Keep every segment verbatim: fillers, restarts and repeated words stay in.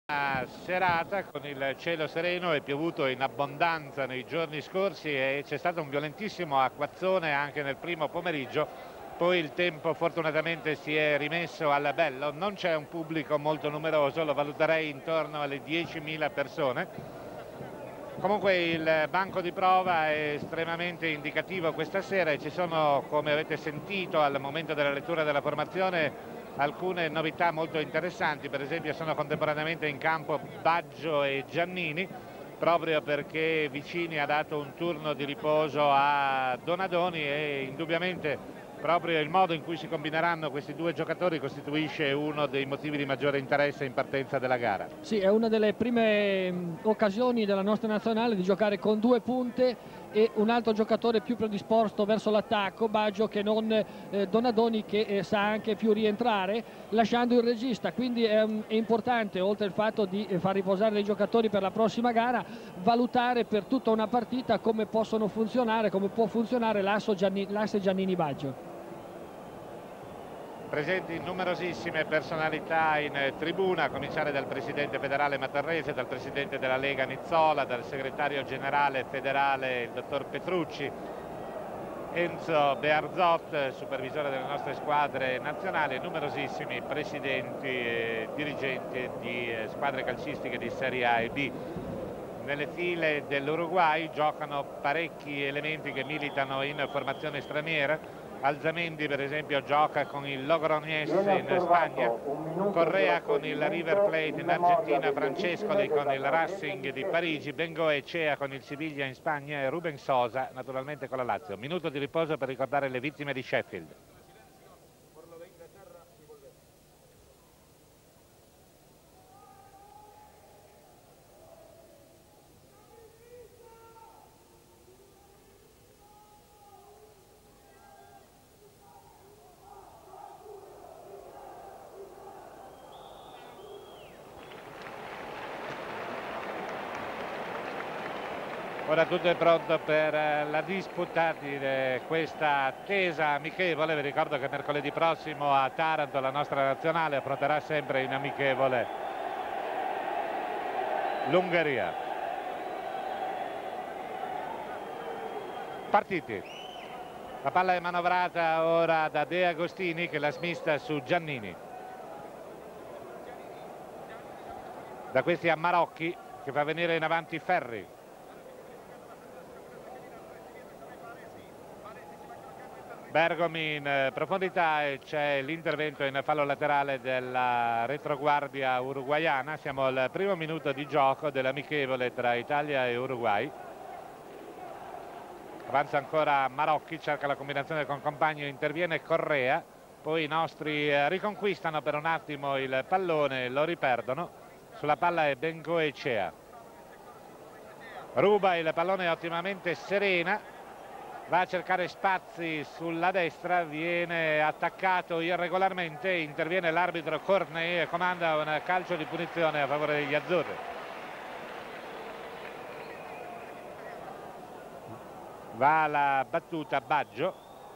Serata con il cielo sereno, è piovuto in abbondanza nei giorni scorsi e c'è stato un violentissimo acquazzone anche nel primo pomeriggio, poi il tempo fortunatamente si è rimesso al bello, non c'è un pubblico molto numeroso, lo valuterei intorno alle diecimila persone. Comunque il banco di prova è estremamente indicativo questa sera e ci sono, come avete sentito al momento della lettura della formazione, alcune novità molto interessanti. Per esempio sono contemporaneamente in campo Baggio e Giannini, proprio perché Vicini ha dato un turno di riposo a Donadoni e indubbiamente proprio il modo in cui si combineranno questi due giocatori costituisce uno dei motivi di maggiore interesse in partenza della gara. Sì, è una delle prime mh, occasioni della nostra nazionale di giocare con due punte e un altro giocatore più predisposto verso l'attacco, Baggio, che non eh, Donadoni, che eh, sa anche più rientrare lasciando il regista. Quindi è, um, è importante, oltre al fatto di eh, far riposare i giocatori per la prossima gara, valutare per tutta una partita come possono funzionare, come può funzionare l'asse Gianni, Giannini-Baggio. Presenti numerosissime personalità in tribuna, a cominciare dal presidente federale Matarrese, dal presidente della Lega Nizzola, dal segretario generale federale il dottor Petrucci, Enzo Bearzot, supervisore delle nostre squadre nazionali, numerosissimi presidenti e dirigenti di squadre calcistiche di Serie A e B. Nelle file dell'Uruguay giocano parecchi elementi che militano in formazione straniera. Alzamendi per esempio gioca con il Logroñés in Spagna, Correa con il River Plate in Argentina, Francescoli con il Racing di Parigi, Bengoechea con il Siviglia in Spagna e Ruben Sosa naturalmente con la Lazio. Minuto di riposo per ricordare le vittime di Sheffield. Ora tutto è pronto per la disputa di questa attesa amichevole. Vi ricordo che mercoledì prossimo a Taranto la nostra nazionale affronterà sempre in amichevole l'Ungheria. Partiti. La palla è manovrata ora da De Agostini che la smista su Giannini. Da questi a Marocchi che fa venire in avanti Ferri. Bergomi in profondità e c'è l'intervento in fallo laterale della retroguardia uruguaiana. Siamo al primo minuto di gioco dell'amichevole tra Italia e Uruguay. Avanza ancora Marocchi, cerca la combinazione con compagno, interviene Correa, poi i nostri riconquistano per un attimo il pallone e lo riperdono. Sulla palla è Bengoechea. Ruba il pallone ottimamente Serena. Va a cercare spazi sulla destra, viene attaccato irregolarmente, interviene l'arbitro Cornet e comanda un calcio di punizione a favore degli azzurri. Va la battuta Baggio.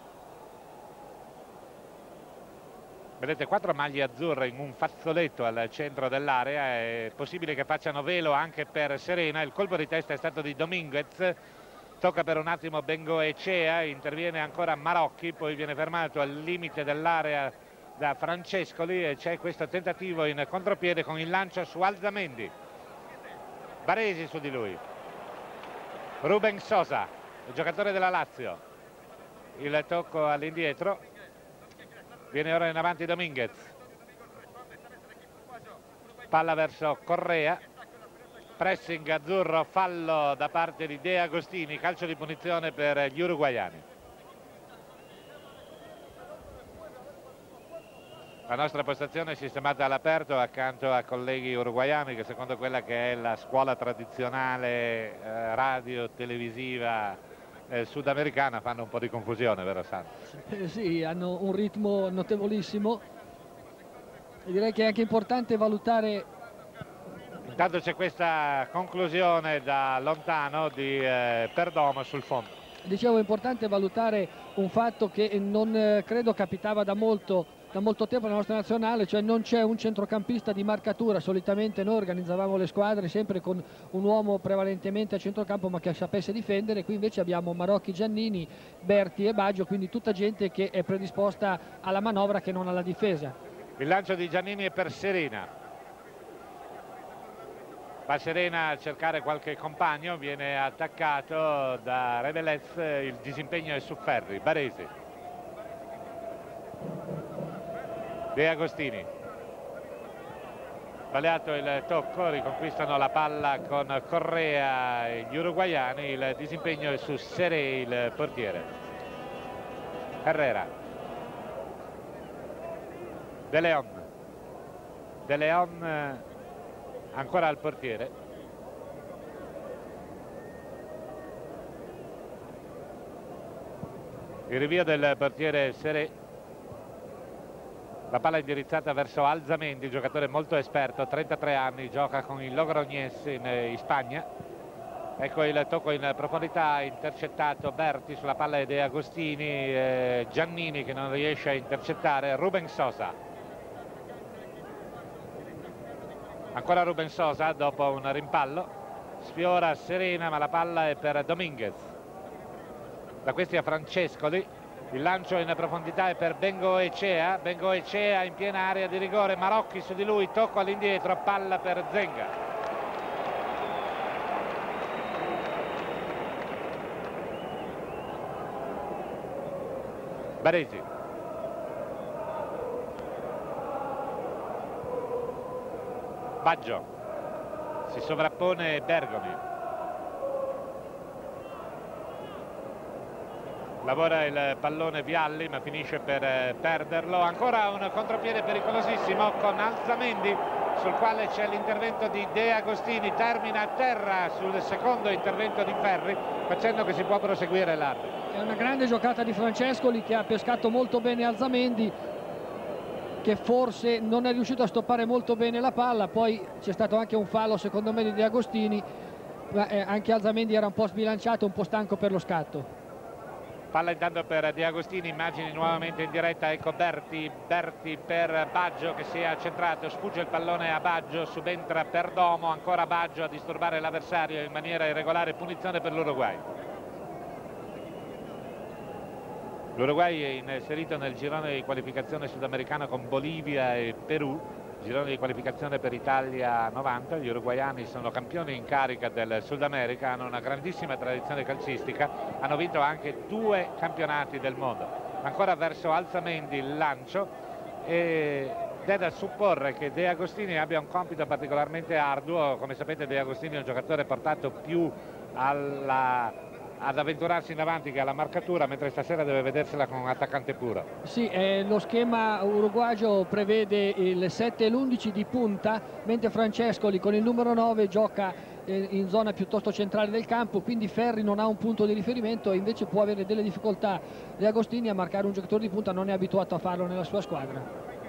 Vedete quattro maglie azzurre in un fazzoletto al centro dell'area, è possibile che facciano velo anche per Serena. Il colpo di testa è stato di Dominguez. Tocca per un attimo Bengoechea, interviene ancora Marocchi, poi viene fermato al limite dell'area da Francescoli e c'è questo tentativo in contropiede con il lancio su Alzamendi. Baresi su di lui. Ruben Sosa, il giocatore della Lazio. Il tocco all'indietro. Viene ora in avanti Dominguez. Palla verso Correa. Pressing azzurro, fallo da parte di De Agostini, calcio di punizione per gli uruguaiani. La nostra postazione è sistemata all'aperto accanto a colleghi uruguaiani che secondo quella che è la scuola tradizionale eh, radio, televisiva eh, sudamericana fanno un po' di confusione, vero Santo? Eh, sì, hanno un ritmo notevolissimo e direi che è anche importante valutare. Intanto c'è questa conclusione da lontano di eh, Perdomo sul fondo. Dicevo, è importante valutare un fatto che non eh, credo capitava da molto da molto tempo nella nostra nazionale, cioè non c'è un centrocampista di marcatura. Solitamente noi organizzavamo le squadre sempre con un uomo prevalentemente a centrocampo ma che sapesse difendere. Qui invece abbiamo Marocchi, Giannini, Berti e Baggio, quindi tutta gente che è predisposta alla manovra che non alla difesa. Il lancio di Giannini è per Serena. Va Serena a cercare qualche compagno, viene attaccato da Revelez, il disimpegno è su Ferri. Baresi, De Agostini, sbagliato il tocco, riconquistano la palla con Correa e gli uruguaiani, il disimpegno è su Seré, il portiere. Herrera, De Leon, De Leon ancora al portiere. Il rinvio del portiere Seré. La palla indirizzata verso Alzamendi, giocatore molto esperto, trentatré anni, gioca con il Logroñés in, in Spagna. Ecco il tocco in profondità, intercettato Berti sulla palla di De Agostini, eh, Giannini che non riesce a intercettare, Ruben Sosa. Ancora Ruben Sosa dopo un rimpallo, sfiora Serena ma la palla è per Dominguez. Da questi a Francescoli, il lancio in profondità è per Bengoechea, Bengoechea in piena area di rigore, Marocchi su di lui, tocco all'indietro, palla per Zenga. Baresi. Baggio, si sovrappone Bergomi, lavora il pallone Vialli ma finisce per perderlo. Ancora un contropiede pericolosissimo con Alzamendi sul quale c'è l'intervento di De Agostini, termina a terra sul secondo intervento di Ferri facendo che si può proseguire l'arbitro. È una grande giocata di Francescoli che ha pescato molto bene Alzamendi, che forse non è riuscito a stoppare molto bene la palla. Poi c'è stato anche un fallo secondo me di De Agostini, ma eh, anche Alzamendi era un po' sbilanciato, un po' stanco per lo scatto. Palla intanto per De Agostini, immagini nuovamente in diretta, ecco Berti, Berti per Baggio che si è accentrato, sfugge il pallone a Baggio, subentra Perdomo, ancora Baggio a disturbare l'avversario in maniera irregolare, punizione per l'Uruguay. L'Uruguay è inserito nel girone di qualificazione sudamericano con Bolivia e Perù, girone di qualificazione per Italia novanta. Gli uruguaiani sono campioni in carica del Sud America, hanno una grandissima tradizione calcistica, hanno vinto anche due campionati del mondo. Ancora verso Alzamendi il lancio ed è da supporre che De Agostini abbia un compito particolarmente arduo. Come sapete De Agostini è un giocatore portato più alla ad avventurarsi in avanti che alla marcatura, mentre stasera deve vedersela con un attaccante puro. Sì, eh, lo schema uruguagio prevede il sette e l'undici di punta, mentre Francescoli con il numero nove gioca eh, in zona piuttosto centrale del campo, quindi Ferri non ha un punto di riferimento e invece può avere delle difficoltà De Agostini a marcare un giocatore di punta, non è abituato a farlo nella sua squadra.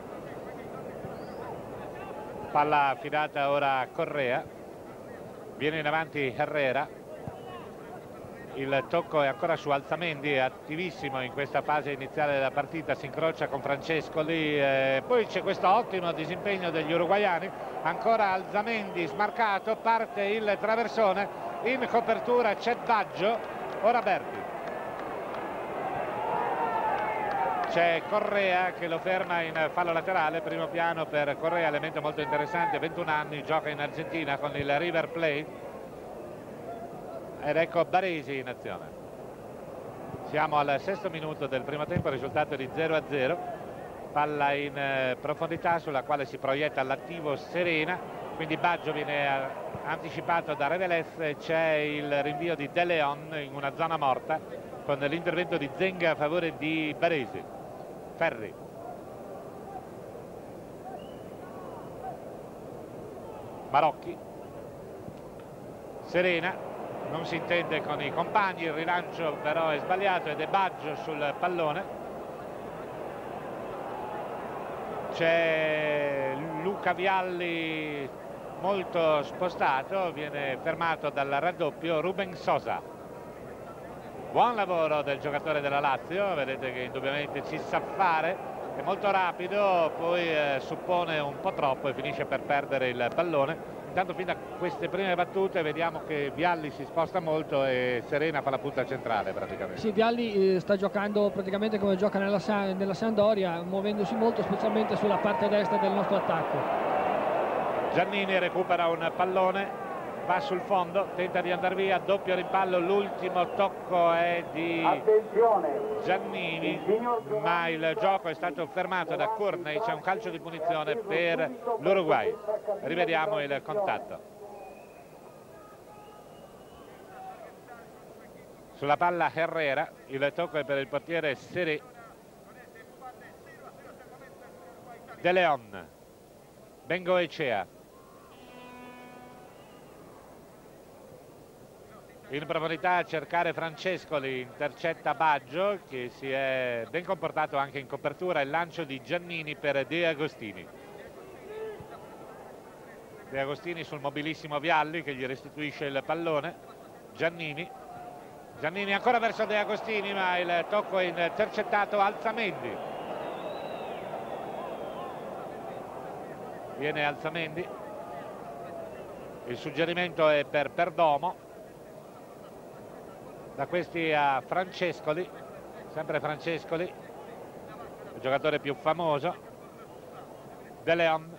Palla affidata ora a Correa, viene in avanti Herrera. Il tocco è ancora su Alzamendi, è attivissimo in questa fase iniziale della partita, si incrocia con Francescoli, eh, poi c'è questo ottimo disimpegno degli uruguaiani, ancora Alzamendi smarcato, parte il traversone, in copertura c'è Baggio, ora Berti. C'è Correa che lo ferma in fallo laterale, primo piano per Correa, elemento molto interessante, ventuno anni, gioca in Argentina con il River Plate. Ed ecco Baresi in azione. Siamo al sesto minuto del primo tempo, risultato di zero a zero. Palla in eh, profondità sulla quale si proietta all'attivo Serena, quindi Baggio viene eh, anticipato da Revelez e c'è il rinvio di De Leon in una zona morta con l'intervento di Zenga a favore di Baresi. Ferri. Marocchi. Serena. Non si intende con i compagni, il rilancio però è sbagliato ed è Baggio sul pallone. C'è Luca Vialli molto spostato, viene fermato dal raddoppio Ruben Sosa. Buon lavoro del giocatore della Lazio, vedete che indubbiamente ci sa fare è molto rapido, poi eh, suppone un po' troppo e finisce per perdere il pallone. Intanto fin da queste prime battute vediamo che Vialli si sposta molto e Serena fa la punta centrale praticamente. Sì, Vialli eh, sta giocando praticamente come gioca nella, nella Sampdoria, muovendosi molto, specialmente sulla parte destra del nostro attacco. Giannini recupera un pallone, va sul fondo, tenta di andare via, doppio rimpallo, l'ultimo tocco è di Giannini, ma il gioco è stato fermato da Courtney, c'è un calcio di punizione per l'Uruguay. Rivediamo il contatto. Sulla palla Herrera, il tocco è per il portiere Seré. De Leon, Bengoechea. In profondità a cercare Francescoli, intercetta Baggio che si è ben comportato anche in copertura. Il lancio di Giannini per De Agostini. De Agostini sul mobilissimo Vialli che gli restituisce il pallone. Giannini. Giannini ancora verso De Agostini, ma il tocco è intercettato. Alzamendi. Viene Alzamendi. Il suggerimento è per Perdomo. Da questi a Francescoli, sempre Francescoli, il giocatore più famoso. De Leon.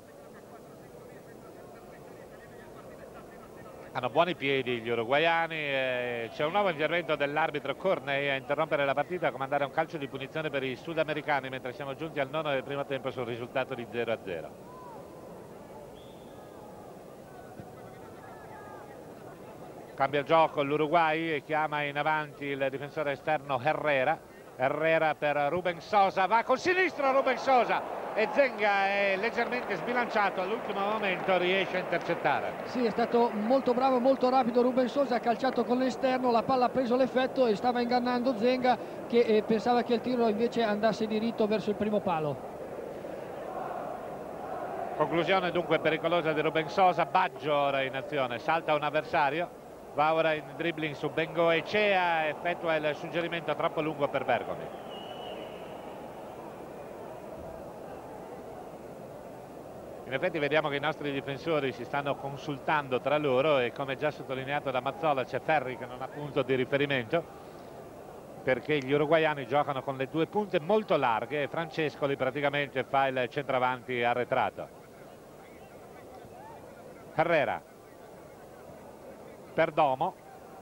Hanno buoni piedi gli uruguaiani, eh, c'è un nuovo intervento dell'arbitro Courtney a interrompere la partita, a comandare un calcio di punizione per i sudamericani mentre siamo giunti al nono del primo tempo sul risultato di zero a zero. Cambia il gioco l'Uruguay e chiama in avanti il difensore esterno Herrera. Herrera per Ruben Sosa, va col sinistro Ruben Sosa e Zenga è leggermente sbilanciato, all'ultimo momento riesce a intercettare. Sì, è stato molto bravo, molto rapido Ruben Sosa, ha calciato con l'esterno, la palla ha preso l'effetto e stava ingannando Zenga che eh, pensava che il tiro invece andasse diritto verso il primo palo. Conclusione dunque pericolosa di Ruben Sosa. Baggio ora in azione, salta un avversario. Va ora in dribbling su Bengoechea, effettua il suggerimento troppo lungo per Bergomi. In effetti vediamo che i nostri difensori si stanno consultando tra loro e come già sottolineato da Mazzola c'è Ferri che non ha punto di riferimento perché gli uruguaiani giocano con le due punte molto larghe e Francescoli praticamente fa il centravanti arretrato. Herrera. Perdomo,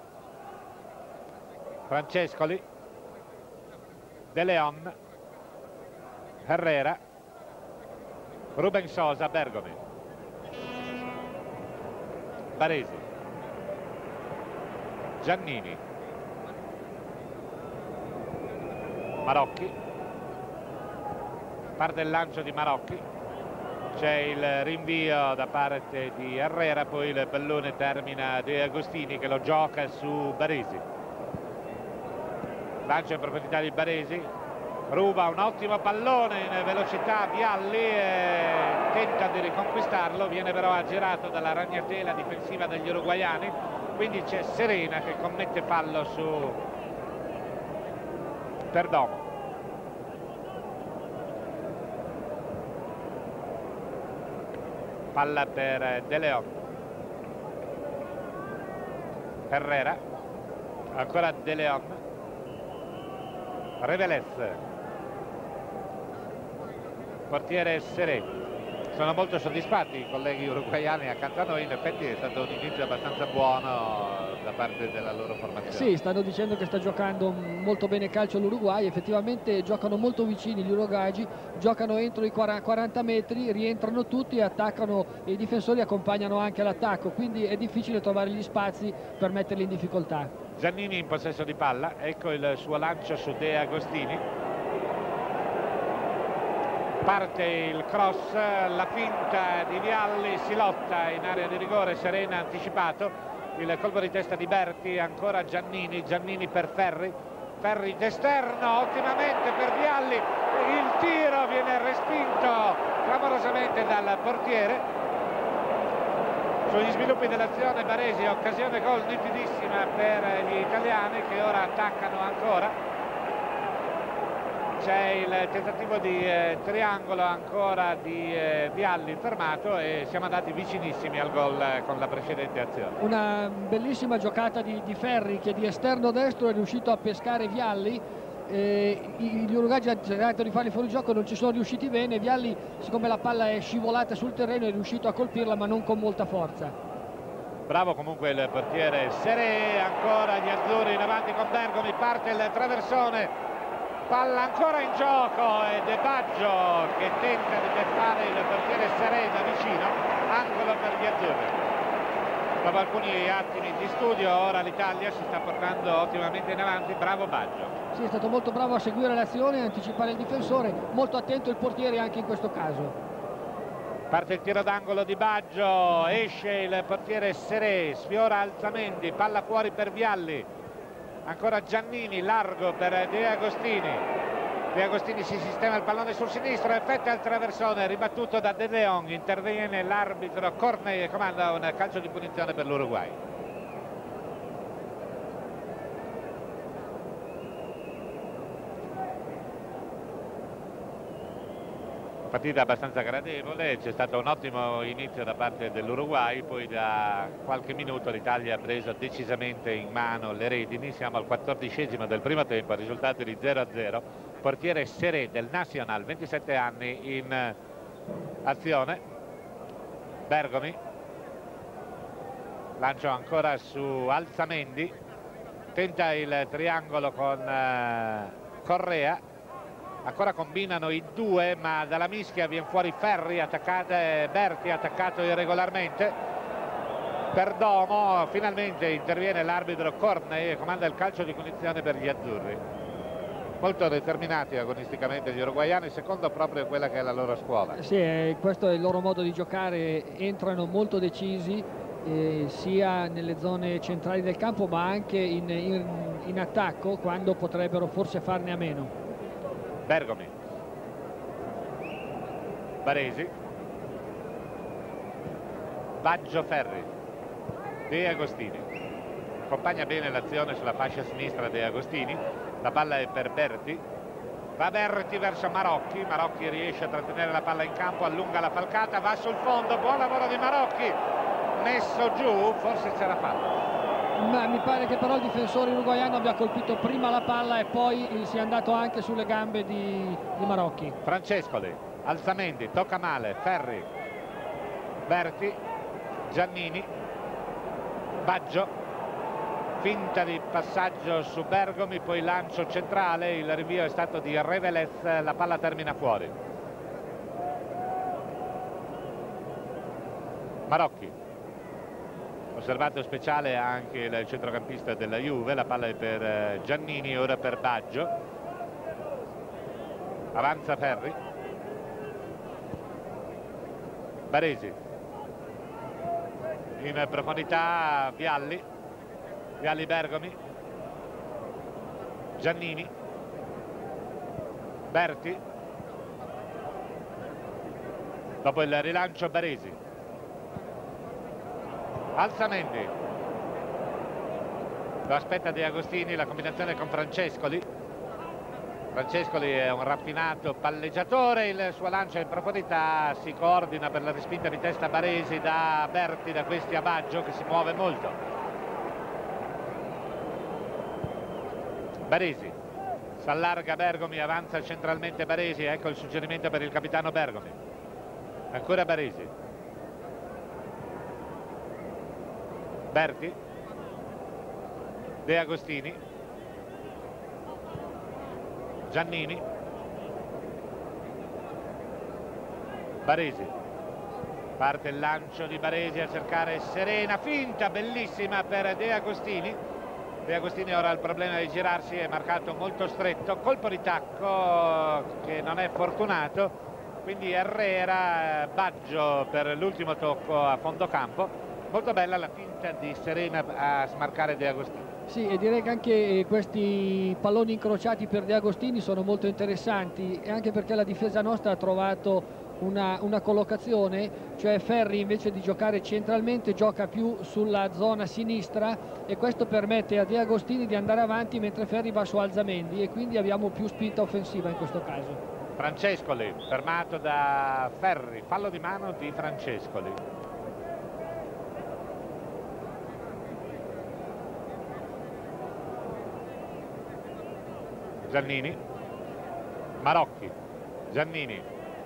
Francescoli, De Leon, Herrera, Ruben Sosa, Bergomi, Baresi, Giannini, Marocchi, parte il lancio di Marocchi. C'è il rinvio da parte di Herrera, poi il pallone termina De Agostini che lo gioca su Baresi. Lancio in profondità di Baresi, ruba un ottimo pallone in velocità Vialli e tenta di riconquistarlo, viene però aggirato dalla ragnatela difensiva degli uruguaiani, quindi c'è Serena che commette fallo su Perdomo. Palla per De Leon. Herrera, ancora De Leon, Revelez, portiere Seré. Sono molto soddisfatti i colleghi uruguaiani accanto a noi, in effetti è stato un inizio abbastanza buono da parte della loro formazione. Sì, stanno dicendo che sta giocando molto bene calcio l'Uruguay, effettivamente giocano molto vicini gli uruguagi, giocano entro i quaranta metri, rientrano tutti e attaccano e i difensori accompagnano anche l'attacco, quindi è difficile trovare gli spazi per metterli in difficoltà. Giannini in possesso di palla, ecco il suo lancio su De Agostini. Parte il cross, la finta di Vialli, si lotta in area di rigore, Serena anticipato, il colpo di testa di Berti, ancora Giannini, Giannini per Ferri, Ferri d'esterno, ottimamente per Vialli, il tiro viene respinto clamorosamente dal portiere. Sugli sviluppi dell'azione Baresi, occasione gol nitidissima per gli italiani che ora attaccano ancora. c'è il tentativo di eh, triangolo ancora di eh, Vialli fermato e siamo andati vicinissimi al gol eh, con la precedente azione. Una bellissima giocata di, di Ferri, che di esterno destro è riuscito a pescare Vialli. Eh, gli uruguagi hanno cercato di farli fuori gioco, non ci sono riusciti bene. Vialli, siccome la palla è scivolata sul terreno, è riuscito a colpirla ma non con molta forza. Bravo comunque il portiere Seré, ancora gli azzurri in avanti con Bergomi, parte il traversone, palla ancora in gioco e De Baggio che tenta di beccare il portiere Seré da vicino, angolo per gli azzurri. Dopo alcuni attimi di studio ora l'Italia si sta portando ottimamente in avanti, bravo Baggio. Sì, è stato molto bravo a seguire l'azione, a anticipare il difensore, molto attento il portiere anche in questo caso. Parte il tiro d'angolo di Baggio, esce il portiere Seré, sfiora Alzamendi, palla fuori per Vialli, ancora Giannini, largo per De Agostini. De Agostini si sistema il pallone sul sinistro, effettua il traversone, ribattuto da De Leon, interviene l'arbitro Cornei e comanda un calcio di punizione per l'Uruguay. Partita abbastanza gradevole, c'è stato un ottimo inizio da parte dell'Uruguay, poi da qualche minuto l'Italia ha preso decisamente in mano le redini, siamo al quattordicesimo del primo tempo, risultato di zero a zero, portiere Seré del Nacional, ventisette anni in azione, Bergomi, lancio ancora su Alzamendi, tenta il triangolo con uh, Correa, ancora combinano i due ma dalla mischia viene fuori Ferri, attaccate Berti, attaccato irregolarmente. Perdomo, finalmente interviene l'arbitro Cornei e comanda il calcio di punizione per gli azzurri. Molto determinati agonisticamente gli uruguaiani, secondo proprio quella che è la loro scuola. Sì, questo è il loro modo di giocare, entrano molto decisi eh, sia nelle zone centrali del campo ma anche in, in, in attacco, quando potrebbero forse farne a meno. Bergomi, Baresi, Baggio, Ferri, De Agostini, accompagna bene l'azione sulla fascia sinistra De Agostini, la palla è per Berti, va Berti verso Marocchi, Marocchi riesce a trattenere la palla in campo, allunga la falcata, va sul fondo, buon lavoro di Marocchi, messo giù, forse c'era fallo. Ma mi pare che però il difensore uruguaiano abbia colpito prima la palla e poi si è andato anche sulle gambe di, di Marocchi. Francescoli, Alzamendi, tocca male, Ferri, Berti, Giannini, Baggio, finta di passaggio su Bergomi, poi lancio centrale, il rinvio è stato di Revelez, la palla termina fuori. Marocchi. Osservato speciale anche il centrocampista della Juve, la palla è per Giannini, ora per Baggio, avanza Ferri, Baresi, in profondità Vialli, Vialli Bergomi, Giannini, Berti, dopo il rilancio Baresi, Alzamendi, lo aspetta De Agostini, la combinazione con Francescoli. Francescoli è un raffinato palleggiatore, il suo lancio in profondità, si coordina per la respinta di testa Baresi da Berti, da questi a Baggio che si muove molto. Baresi, si allarga Bergomi, avanza centralmente Baresi, ecco il suggerimento per il capitano Bergomi. Ancora Baresi. Berti, De Agostini, Giannini, Baresi, parte il lancio di Baresi a cercare Serena, finta bellissima per De Agostini. De Agostini ora ha il problema di girarsi, è marcato molto stretto, colpo di tacco che non è fortunato, quindi Herrera, Baggio per l'ultimo tocco a fondo campo. Molto bella la finta di Serena a smarcare De Agostini. Sì, e direi che anche questi palloni incrociati per De Agostini sono molto interessanti, e anche perché la difesa nostra ha trovato una, una collocazione, cioè Ferri invece di giocare centralmente gioca più sulla zona sinistra e questo permette a De Agostini di andare avanti mentre Ferri va su Alzamendi e quindi abbiamo più spinta offensiva in questo caso. Francescoli fermato da Ferri, fallo di mano di Francescoli. Giannini, Marocchi, Giannini,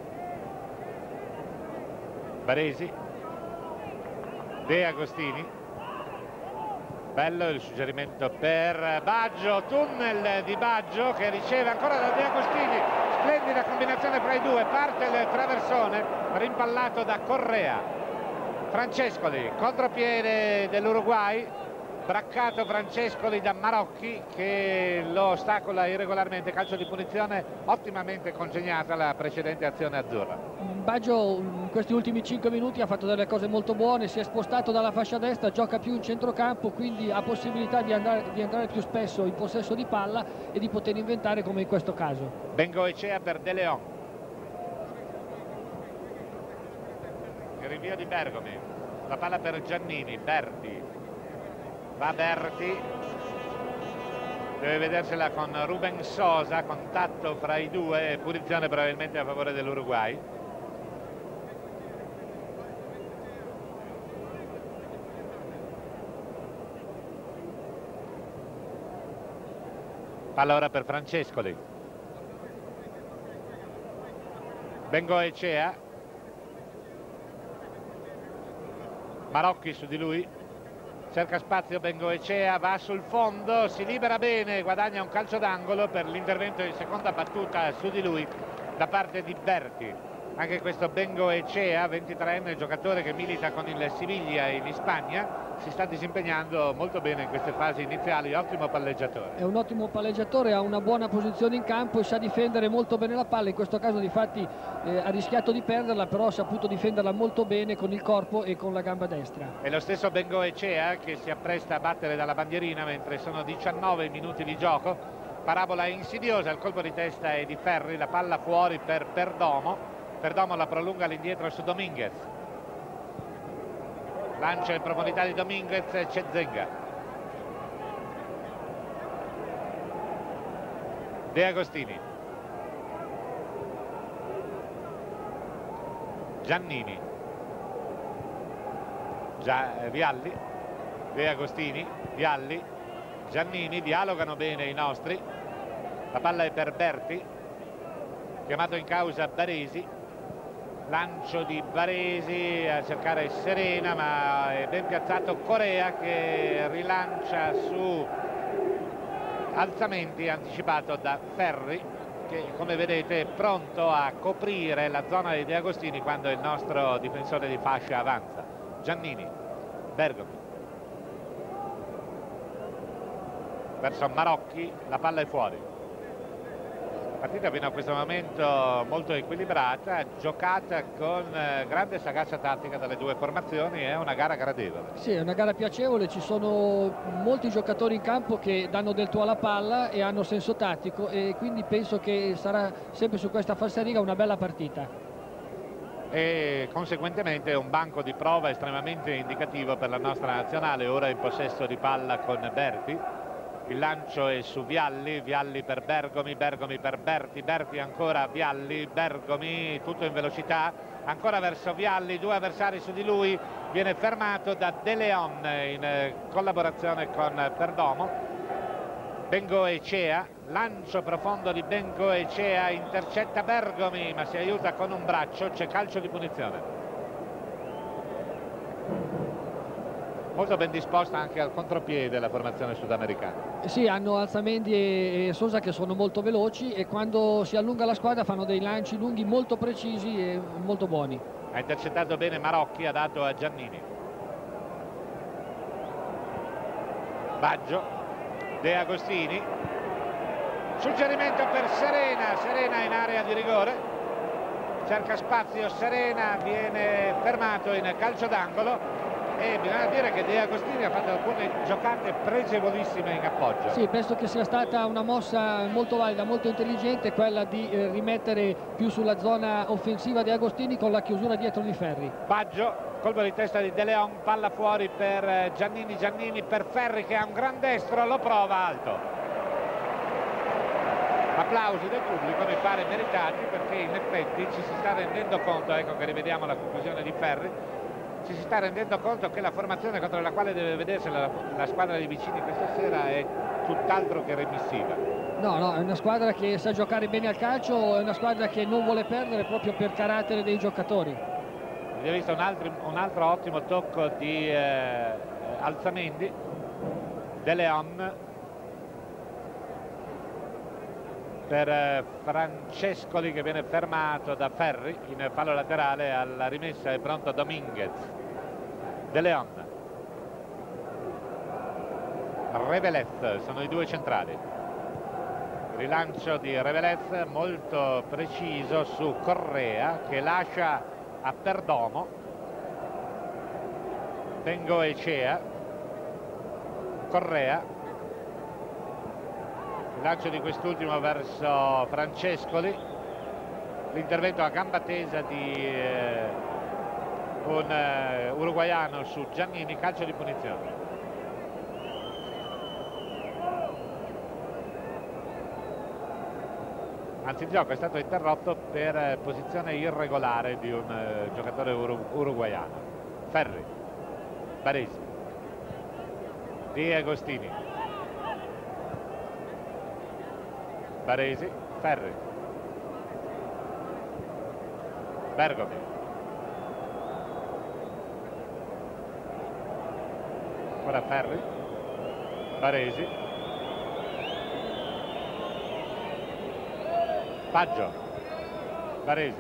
Baresi, De Agostini, bello il suggerimento per Baggio, tunnel di Baggio che riceve ancora da De Agostini, splendida combinazione fra i due, parte il traversone rimpallato da Correa. Francescoli, contropiede dell'Uruguay, braccato Francescoli da Marocchi che lo ostacola irregolarmente, calcio di punizione ottimamente congegnata la precedente azione azzurra. Baggio in questi ultimi cinque minuti ha fatto delle cose molto buone, si è spostato dalla fascia destra, gioca più in centrocampo, quindi ha possibilità di andare, di entrare più spesso in possesso di palla e di poter inventare come in questo caso. Bengoechea per De Leon, il rinvio di Bergomi, la palla per Giannini, Berti, va Berti, deve vedersela con Ruben Sosa, contatto fra i due, punizione probabilmente a favore dell'Uruguay. Palla ora per Francescoli, Bengoechea, Marocchi su di lui, cerca spazio Bengoechea, va sul fondo, si libera bene, guadagna un calcio d'angolo per l'intervento in seconda battuta su di lui da parte di Berti. Anche questo Bengoechea, ventitreenne, giocatore che milita con il Siviglia in Spagna, si sta disimpegnando molto bene in queste fasi iniziali, ottimo palleggiatore. È un ottimo palleggiatore, ha una buona posizione in campo e sa difendere molto bene la palla, in questo caso difatti eh, ha rischiato di perderla, però ha saputo difenderla molto bene con il corpo e con la gamba destra. È lo stesso Bengoechea che si appresta a battere dalla bandierina mentre sono diciannove minuti di gioco. Parabola insidiosa, il colpo di testa è di Ferri, la palla fuori per Perdomo. Perdomo la prolunga all'indietro su Dominguez, lancia in profondità di Dominguez, c'è Zenga, De Agostini, Giannini, Gia, Vialli, De Agostini, Vialli, Giannini, dialogano bene i nostri, la palla è per Berti, chiamato in causa Baresi, lancio di Baresi a cercare Serena, ma è ben piazzato Correa che rilancia su Alzamendi, anticipato da Ferri che come vedete è pronto a coprire la zona di De Agostini quando il nostro difensore di fascia avanza. Giannini, Bergomi verso Marocchi, la palla è fuori. Partita fino a questo momento molto equilibrata, giocata con grande sagacia tattica dalle due formazioni, è una gara gradevole. Sì, è una gara piacevole, ci sono molti giocatori in campo che danno del tuo alla palla e hanno senso tattico e quindi penso che sarà sempre su questa falsariga una bella partita. E conseguentemente un banco di prova estremamente indicativo per la nostra nazionale, ora in possesso di palla con Berti. Il lancio è su Vialli, Vialli per Bergomi, Bergomi per Berti, Berti ancora Vialli, Bergomi, tutto in velocità, ancora verso Vialli, due avversari su di lui, viene fermato da De Leon in collaborazione con Perdomo. Bengoechea, lancio profondo di Bengoechea, intercetta Bergomi ma si aiuta con un braccio, c'è calcio di punizione. Molto ben disposta anche al contropiede la formazione sudamericana. Sì, hanno Alzamendi e Sosa che sono molto veloci e quando si allunga la squadra fanno dei lanci lunghi molto precisi e molto buoni. Ha intercettato bene Marocchi, ha dato a Giannini. Baggio, De Agostini, suggerimento per Serena, Serena in area di rigore, cerca spazio Serena, viene fermato in calcio d'angolo. E bisogna dire che De Agostini ha fatto alcune giocate pregevolissime in appoggio. Sì, penso che sia stata una mossa molto valida, molto intelligente, quella di eh, rimettere più sulla zona offensiva De Agostini con la chiusura dietro di Ferri. Baggio, colpo di testa di De Leon, palla fuori per Giannini, Giannini per Ferri che ha un gran destro, lo prova alto. Applausi del pubblico, mi pare meritati, perché in effetti ci si sta rendendo conto, ecco che rivediamo la conclusione di Ferri, ci si sta rendendo conto che la formazione contro la quale deve vedersi la, la squadra di Vicini questa sera è tutt'altro che remissiva. No, no, è una squadra che sa giocare bene al calcio, è una squadra che non vuole perdere proprio per carattere dei giocatori. Abbiamo visto un altro, un altro ottimo tocco di eh, Alzamendi, De Leon per eh, Francescoli che viene fermato da Ferri in fallo laterale. Alla rimessa è pronto Dominguez. De Leon, Revelez sono i due centrali. Rilancio di Revelez molto preciso su Correa che lascia a Perdomo. Bengoechea, Correa, il lancio di quest'ultimo verso Francescoli, l'intervento a gamba tesa di eh, un eh, uruguaiano su Giannini, calcio di punizione. Anzi, il gioco è stato interrotto per eh, posizione irregolare di un eh, giocatore uru uruguaiano. Ferri, Baresi, Di Agostini, Baresi, Ferri, Bergomi, ancora Ferri, Baresi, Baggio, Baresi,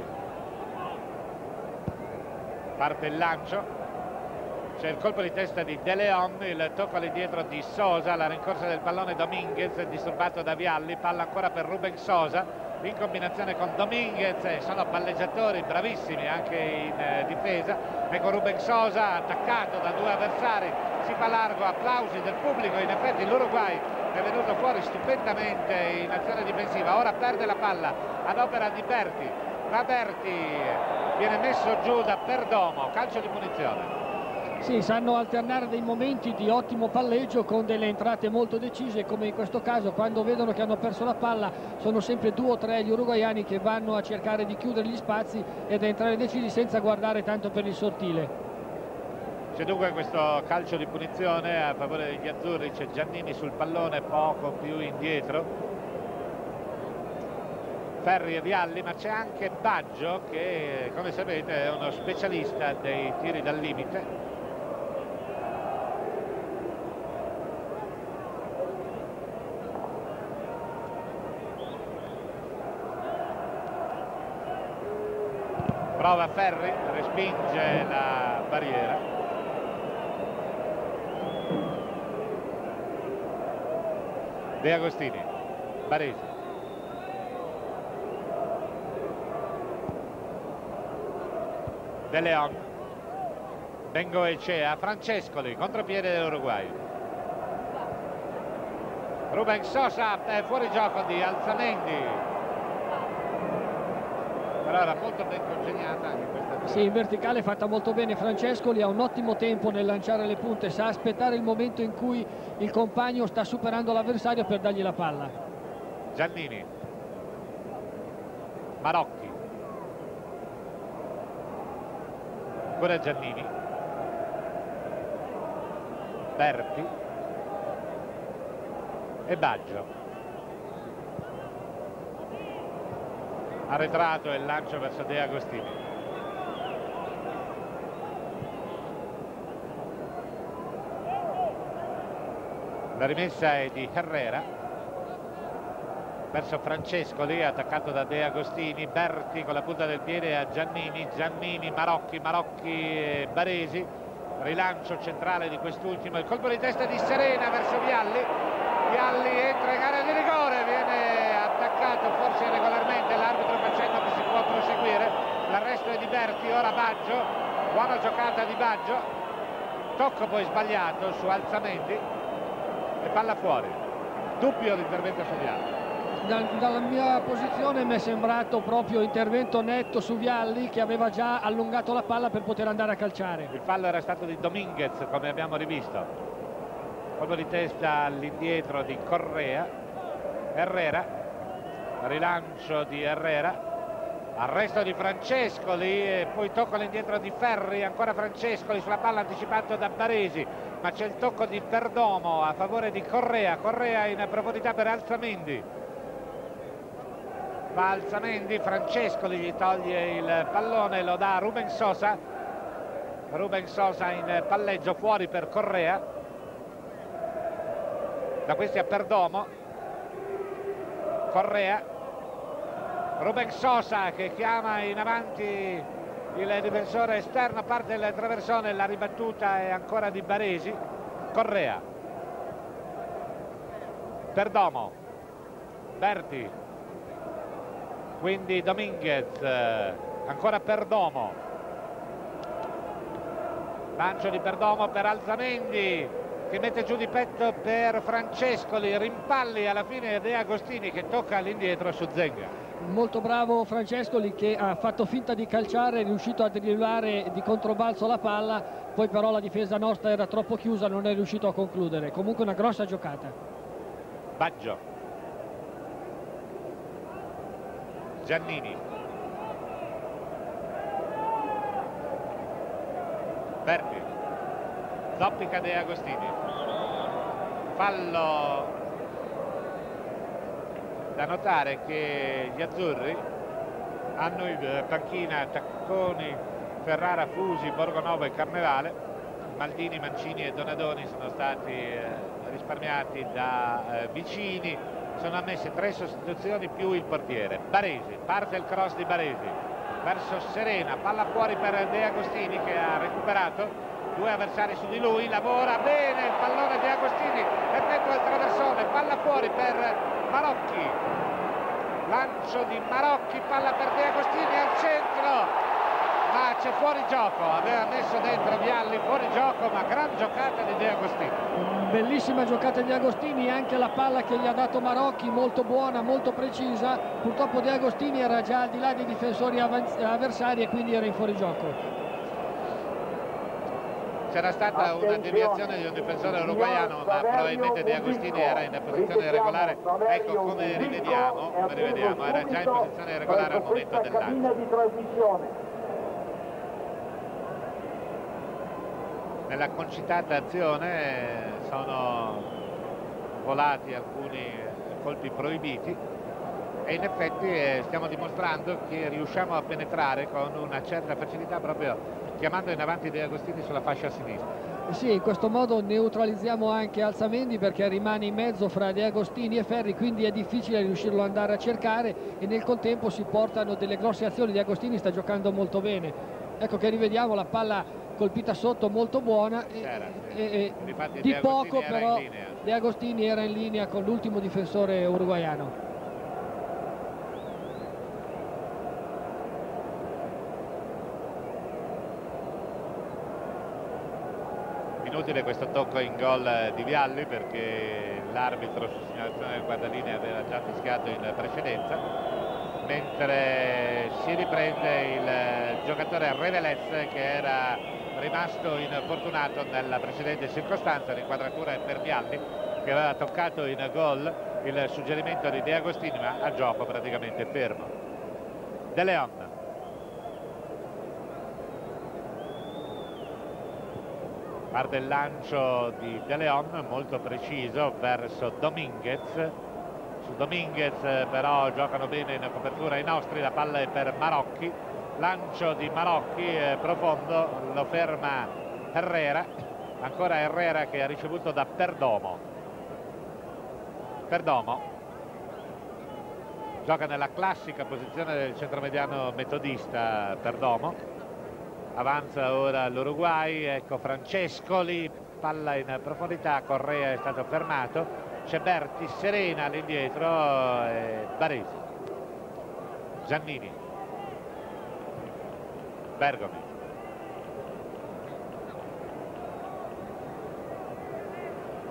parte il lancio, c'è il colpo di testa di De Leon, il tocco all'indietro di Sosa, la rincorsa del pallone Dominguez disturbato da Vialli, palla ancora per Ruben Sosa in combinazione con Dominguez, sono palleggiatori bravissimi anche in eh, difesa. Ecco Ruben Sosa attaccato da due avversari, si fa largo, applausi del pubblico. In effetti l'Uruguay è venuto fuori stupendamente in azione difensiva, ora perde la palla ad opera di Berti, ma Berti viene messo giù da Perdomo, calcio di punizione. Sì, sanno alternare dei momenti di ottimo palleggio con delle entrate molto decise, come in questo caso quando vedono che hanno perso la palla sono sempre due o tre gli uruguaiani che vanno a cercare di chiudere gli spazi ed entrare decisi senza guardare tanto per il sottile. C'è dunque questo calcio di punizione a favore degli azzurri, c'è Giannini sul pallone poco più indietro, Ferri e Vialli, ma c'è anche Baggio che come sapete è uno specialista dei tiri dal limite. Prova Ferri, respinge la barriera. De Agostini, Baresi, De Leon, Bengoechea, Francescoli, contropiede dell'Uruguay. Ruben Sosa è fuori gioco di Alzamendi. Però era molto ben congegnata anche questa. Sì, in verticale fatta molto bene Francescoli, ha un ottimo tempo nel lanciare le punte, sa aspettare il momento in cui il compagno sta superando l'avversario per dargli la palla. Giannini, Marocchi, ancora Giannini, Berti e Baggio. Arretrato il lancio verso De Agostini. La rimessa è di Herrera verso Francescoli, attaccato da De Agostini. Berti con la punta del piede a Giannini, Giannini, Marocchi, Marocchi e Baresi. Rilancio centrale di quest'ultimo, il colpo di testa di Serena verso Vialli. Vialli entra in area di rigore, viene attaccato forse irregolarmente, l'arbitro facendo che si può proseguire. L'arresto è di Berti, ora Baggio, buona giocata di Baggio. tocco poi sbagliato su Alzamendi e palla fuori. Dubbio l'intervento su Vialli. Da, dalla mia posizione mi è sembrato proprio intervento netto su Vialli, che aveva già allungato la palla per poter andare a calciare. Il fallo era stato di Dominguez, come abbiamo rivisto. Proprio di testa all'indietro di Correa. Herrera, rilancio di Herrera, arresto di Francescoli e poi tocco all'indietro di Ferri, ancora Francescoli sulla palla anticipato da Baresi, ma c'è il tocco di Perdomo a favore di Correa. Correa in profondità per Alzamendi, va Alzamendi, Francescoli gli toglie il pallone, lo dà a Ruben Sosa. Ruben Sosa in palleggio, fuori per Correa, da questi a Perdomo. Correa, Ruben Sosa che chiama in avanti il difensore esterno, parte il traversone, la ribattuta è ancora di Baresi. Correa, Perdomo, Berti, quindi Dominguez, ancora Perdomo, lancio di Perdomo per Alzamendi che mette giù di petto per Francescoli, rimpalli alla fine De Agostini che tocca all'indietro su Zenga. Molto bravo Francescoli, che ha fatto finta di calciare, è riuscito a dribblare di controbalzo la palla, poi però la difesa nostra era troppo chiusa, non è riuscito a concludere. Comunque una grossa giocata. Baggio, Giannini, Berti, zoppica De Agostini, fallo. Da notare che gli azzurri hanno in panchina Tacconi, Ferrara, Fusi, Borgonovo e Carnevale. Maldini, Mancini e Donadoni sono stati eh, risparmiati da eh, Vicini. Sono ammesse tre sostituzioni più il portiere. Baresi, parte il cross di Baresi verso Serena, palla fuori per De Agostini che ha recuperato, due avversari su di lui, lavora bene il pallone De Agostini, effettua il traversone, palla fuori per Marocchi, lancio di Marocchi, palla per De Agostini al centro, ma c'è fuori gioco, aveva messo dentro Vialli, fuori gioco, ma gran giocata di De Agostini. Bellissima giocata di Agostini, anche la palla che gli ha dato Marocchi molto buona, molto precisa. Purtroppo De Agostini era già al di là dei difensori avversari e quindi era in fuorigioco. C'era stata una deviazione di un difensore uruguaiano, ma probabilmente De Agostini era in posizione regolare. Ecco come rivediamo, come rivediamo, era già in posizione regolare al momento del lancio. Nella concitata azione sono volati alcuni colpi proibiti e in effetti stiamo dimostrando che riusciamo a penetrare con una certa facilità, proprio chiamando in avanti De Agostini sulla fascia sinistra. Sì, in questo modo neutralizziamo anche Alzamendi, perché rimane in mezzo fra De Agostini e Ferri, quindi è difficile riuscirlo ad andare a cercare e nel contempo si portano delle grosse azioni. De Agostini sta giocando molto bene. Ecco che rivediamo la palla colpita sotto, molto buona e, sì. e, e di poco però De Agostini era in linea con l'ultimo difensore uruguaiano. Inutile questo tocco in gol di Vialli, perché l'arbitro su segnalazione del guardalinee aveva già fischiato in precedenza, mentre si riprende il giocatore Revelez che era rimasto infortunato nella precedente circostanza. L'inquadratura è per Vialli che aveva toccato in gol il suggerimento di De Agostini, ma a gioco praticamente fermo. De Leon, parte il lancio di De Leon molto preciso verso Dominguez. Su Dominguez però giocano bene in copertura i nostri, la palla è per Marocchi, lancio di Marocchi eh, profondo, lo ferma Herrera, ancora Herrera che ha ricevuto da Perdomo. Perdomo gioca nella classica posizione del centromediano metodista. Perdomo avanza ora l'Uruguay, ecco Francescoli, palla in profondità, Correa è stato fermato, c'è Berti, Serena all'indietro e Baresi, Giannini, Bergomi,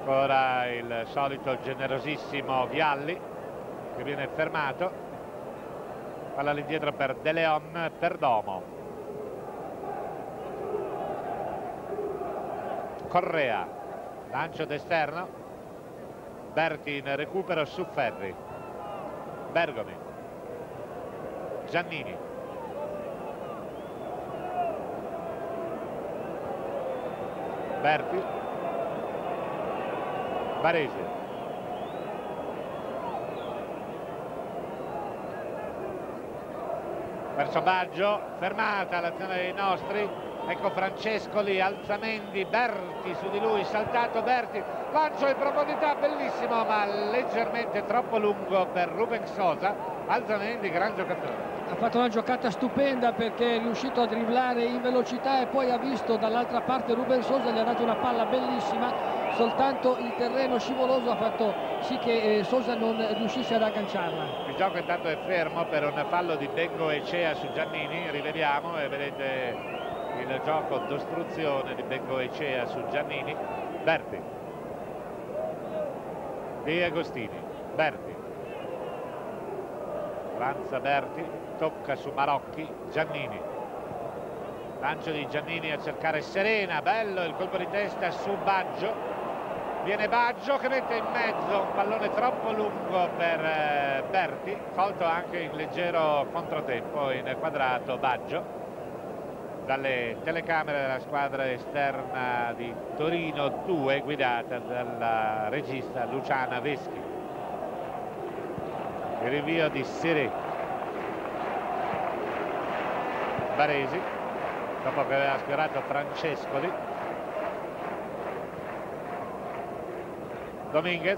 Ancora il solito generosissimo Vialli che viene fermato. Palla all'indietro per De Leon, Perdomo. Correa, lancio d'esterno. Berti in recupero su Ferri. Bergomi. Giannini. Berti. Baresi. Verso Baggio, fermata l'azione dei nostri. Ecco Francescoli, Alzamendi, Berti su di lui, saltato Berti, lancio in profondità bellissimo ma leggermente troppo lungo per Ruben Sosa. Alzamendi, gran giocatore. Ha fatto una giocata stupenda perché è riuscito a dribblare in velocità e poi ha visto dall'altra parte Ruben Sosa, gli ha dato una palla bellissima. Soltanto il terreno scivoloso ha fatto sì che eh, Sosa non riuscisse ad agganciarla. Il gioco intanto è fermo per un fallo di Bengoechea su Giannini. Rivediamo e vedete il gioco d'ostruzione di Bengoechea su Giannini. Berti. Di Agostini. Berti. Avanza Berti, tocca su Marocchi. Giannini. Lancio di Giannini a cercare Serena. Bello il colpo di testa su Baggio. Viene Baggio che mette in mezzo un pallone troppo lungo per eh, Berti, colto anche in leggero controtempo, inquadrato Baggio dalle telecamere della squadra esterna di Torino due, guidata dalla regista Luciana Veschi. Il rinvio di Siri. Baresi, dopo che aveva sfiorato Francescoli. Dominguez,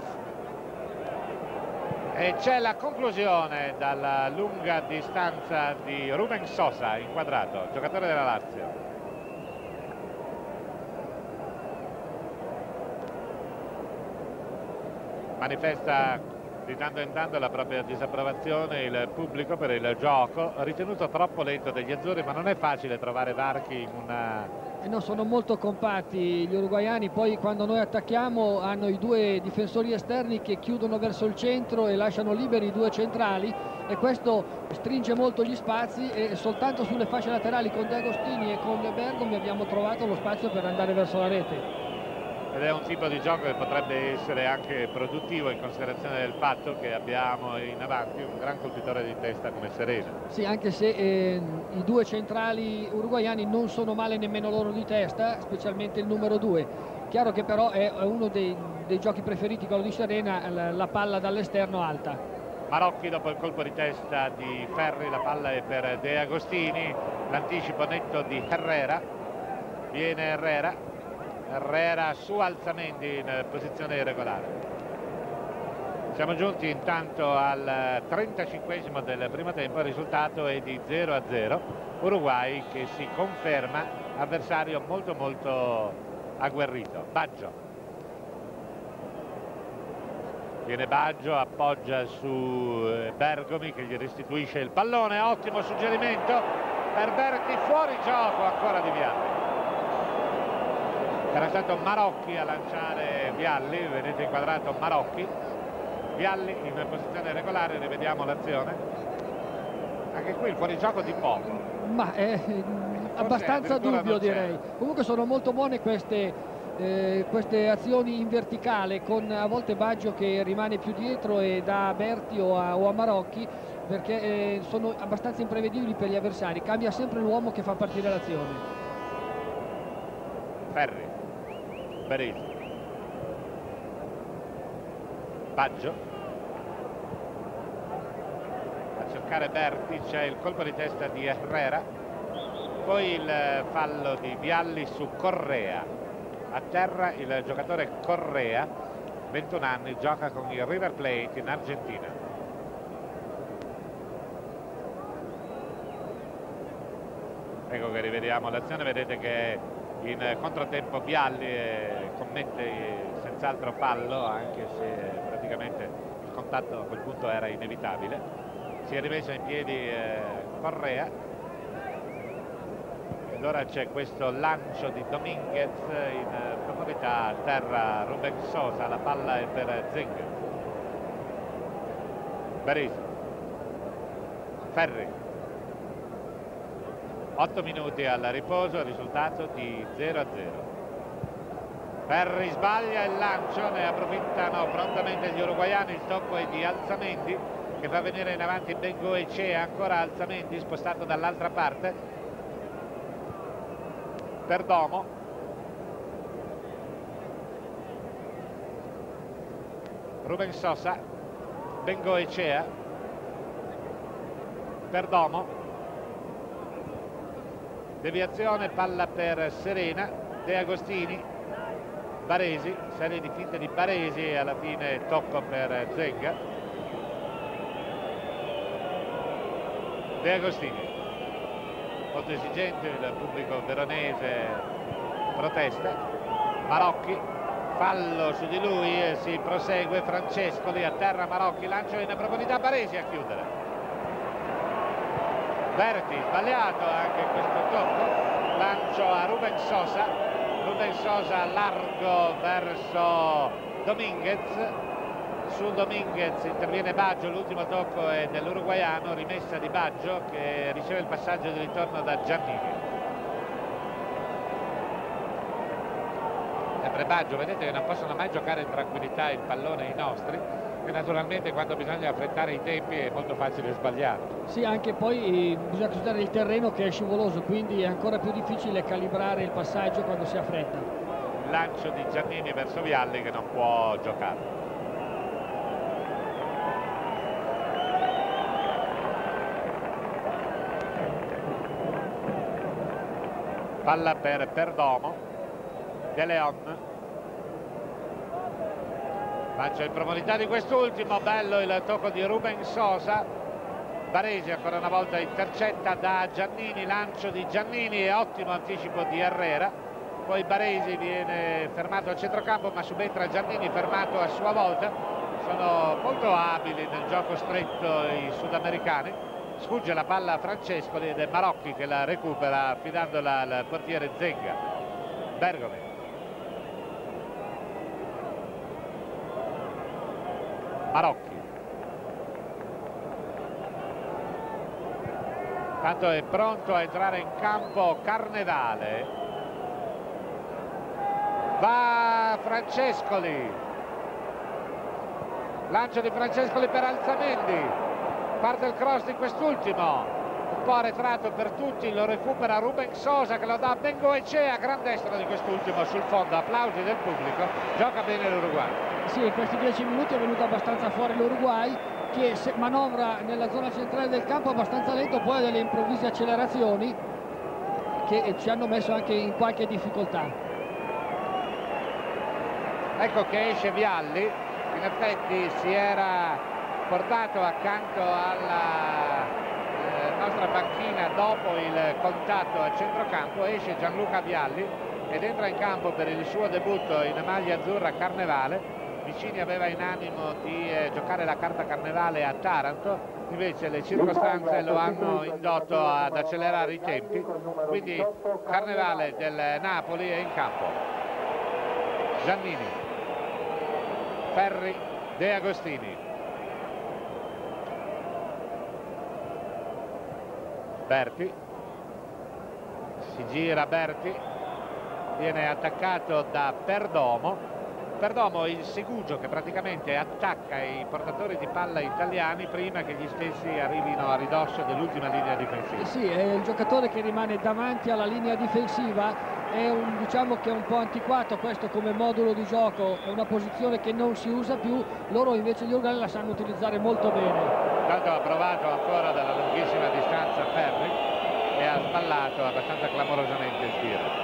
e c'è la conclusione dalla lunga distanza di Ruben Sosa, inquadrato, giocatore della Lazio. Manifesta di tanto in tanto la propria disapprovazione il pubblico per il gioco ritenuto troppo lento degli azzurri, ma non è facile trovare varchi in una... E no, sono molto compatti gli uruguaiani, poi quando noi attacchiamo hanno i due difensori esterni che chiudono verso il centro e lasciano liberi i due centrali e questo stringe molto gli spazi e soltanto sulle fasce laterali con De Agostini e con Bergomi abbiamo trovato lo spazio per andare verso la rete. Ed è un tipo di gioco che potrebbe essere anche produttivo in considerazione del fatto che abbiamo in avanti un gran colpitore di testa come Serena. Sì, anche se eh, i due centrali uruguaiani non sono male nemmeno loro di testa, specialmente il numero due. Chiaro che però è uno dei, dei giochi preferiti, quello di Serena, la, la palla dall'esterno alta. Marocchi dopo il colpo di testa di Ferri, la palla è per De Agostini, l'anticipo netto di Herrera, viene Herrera. Herrera su Alzamendi in posizione irregolare. Siamo giunti intanto al trentacinquesimo del primo tempo, il risultato è di zero a zero. Uruguay che si conferma avversario molto molto agguerrito. Baggio. Viene Baggio, appoggia su Bergomi che gli restituisce il pallone, ottimo suggerimento per Berti, fuori gioco ancora di Vialli. Era stato Marocchi a lanciare Vialli, vedete inquadrato Marocchi. Vialli in posizione regolare, rivediamo l'azione. Anche qui il fuorigioco di poco. Ma è abbastanza dubbio, direi. Comunque sono molto buone queste, eh, queste azioni in verticale, con a volte Baggio che rimane più dietro e da Berti o a, o a Marocchi, perché eh, sono abbastanza imprevedibili per gli avversari. Cambia sempre l'uomo che fa partire l'azione. Ferri. Baresi. Baggio a cercare Berti, c'è il colpo di testa di Herrera, poi il fallo di Vialli su Correa. A terra il giocatore Correa, ventuno anni, gioca con il River Plate in Argentina. Ecco che rivediamo l'azione, vedete che in controtempo Vialli eh, commette senz'altro fallo, anche se praticamente il contatto a quel punto era inevitabile. Si è rimesso in piedi eh, Correa e allora c'è questo lancio di Dominguez in profondità. ospita a terra Ruben Sosa, la palla è per Zenga. Baresi, Ferri, otto minuti al riposo, risultato di zero a zero. Ferri sbaglia il lancio, ne approfittano prontamente gli uruguaiani, il tocco è di Alzamendi che fa venire in avanti Bengoechea, ancora Alzamendi spostato dall'altra parte. Perdomo, Ruben Sosa, Bengoechea, Perdomo, deviazione, palla per Serena, De Agostini, Baresi, serie di finte di Baresi e alla fine tocco per Zenga. De Agostini, molto esigente, il pubblico veronese protesta. Marocchi, fallo su di lui e si prosegue. Francescoli a terra, Marocchi, lancio in profondità, Baresi a chiudere. Berti, sbagliato anche questo tocco, lancio a Ruben Sosa. Ruben Sosa largo verso Dominguez, su Dominguez interviene Baggio, l'ultimo tocco è dell'uruguaiano, rimessa di Baggio che riceve il passaggio di ritorno da Giannini. Sempre Baggio, vedete che non possono mai giocare in tranquillità il pallone i nostri, e naturalmente quando bisogna affrettare i tempi è molto facile sbagliare. Sì, anche poi eh, bisogna considerare il terreno che è scivoloso, quindi è ancora più difficile calibrare il passaggio quando si ha fretta. Il lancio di Giannini verso Vialli che non può giocare. Palla per Perdomo, De Leon. Lancio in profondità di quest'ultimo, bello il tocco di Ruben Sosa. Baresi ancora una volta intercetta da Giannini, lancio di Giannini e ottimo anticipo di Herrera. Poi Baresi viene fermato al centrocampo ma subentra Giannini fermato a sua volta. Sono molto abili nel gioco stretto i sudamericani. Sfugge la palla a Francescoli ed è Marocchi che la recupera affidandola al portiere Zenga. Bergomi, Marocchi, tanto è pronto a entrare in campo Carnevale. Va Francescoli, lancio di Francescoli per Alzamendi, parte il cross di quest'ultimo, un po' arretrato per tutti, lo recupera Ruben Sosa che lo dà a Bengoechea, gran destro di quest'ultimo sul fondo, applausi del pubblico, gioca bene l'Uruguay. Sì, in questi dieci minuti è venuto abbastanza fuori l'Uruguay che manovra nella zona centrale del campo abbastanza lento, poi ha delle improvvise accelerazioni che ci hanno messo anche in qualche difficoltà. Ecco che esce Vialli, in effetti si era portato accanto alla eh, nostra panchina dopo il contatto a centrocampo, esce Gianluca Vialli ed entra in campo per il suo debutto in maglia azzurra Carnevale. Vicini aveva in animo di eh, giocare la carta Carnevale a Taranto, invece le circostanze lo hanno indotto ad accelerare i tempi, quindi Carnevale del Napoli è in campo. Giannini, Ferri, De Agostini, Berti, si gira Berti, viene attaccato da Perdomo. Perdomo il segugio che praticamente attacca i portatori di palla italiani prima che gli stessi arrivino a ridosso dell'ultima linea difensiva. Sì, è il giocatore che rimane davanti alla linea difensiva, è un, diciamo che è un po' antiquato questo come modulo di gioco, è una posizione che non si usa più, loro invece gli uruguayani la sanno utilizzare molto bene. Tanto ha provato ancora dalla lunghissima distanza Ferri e ha sballato abbastanza clamorosamente il tiro.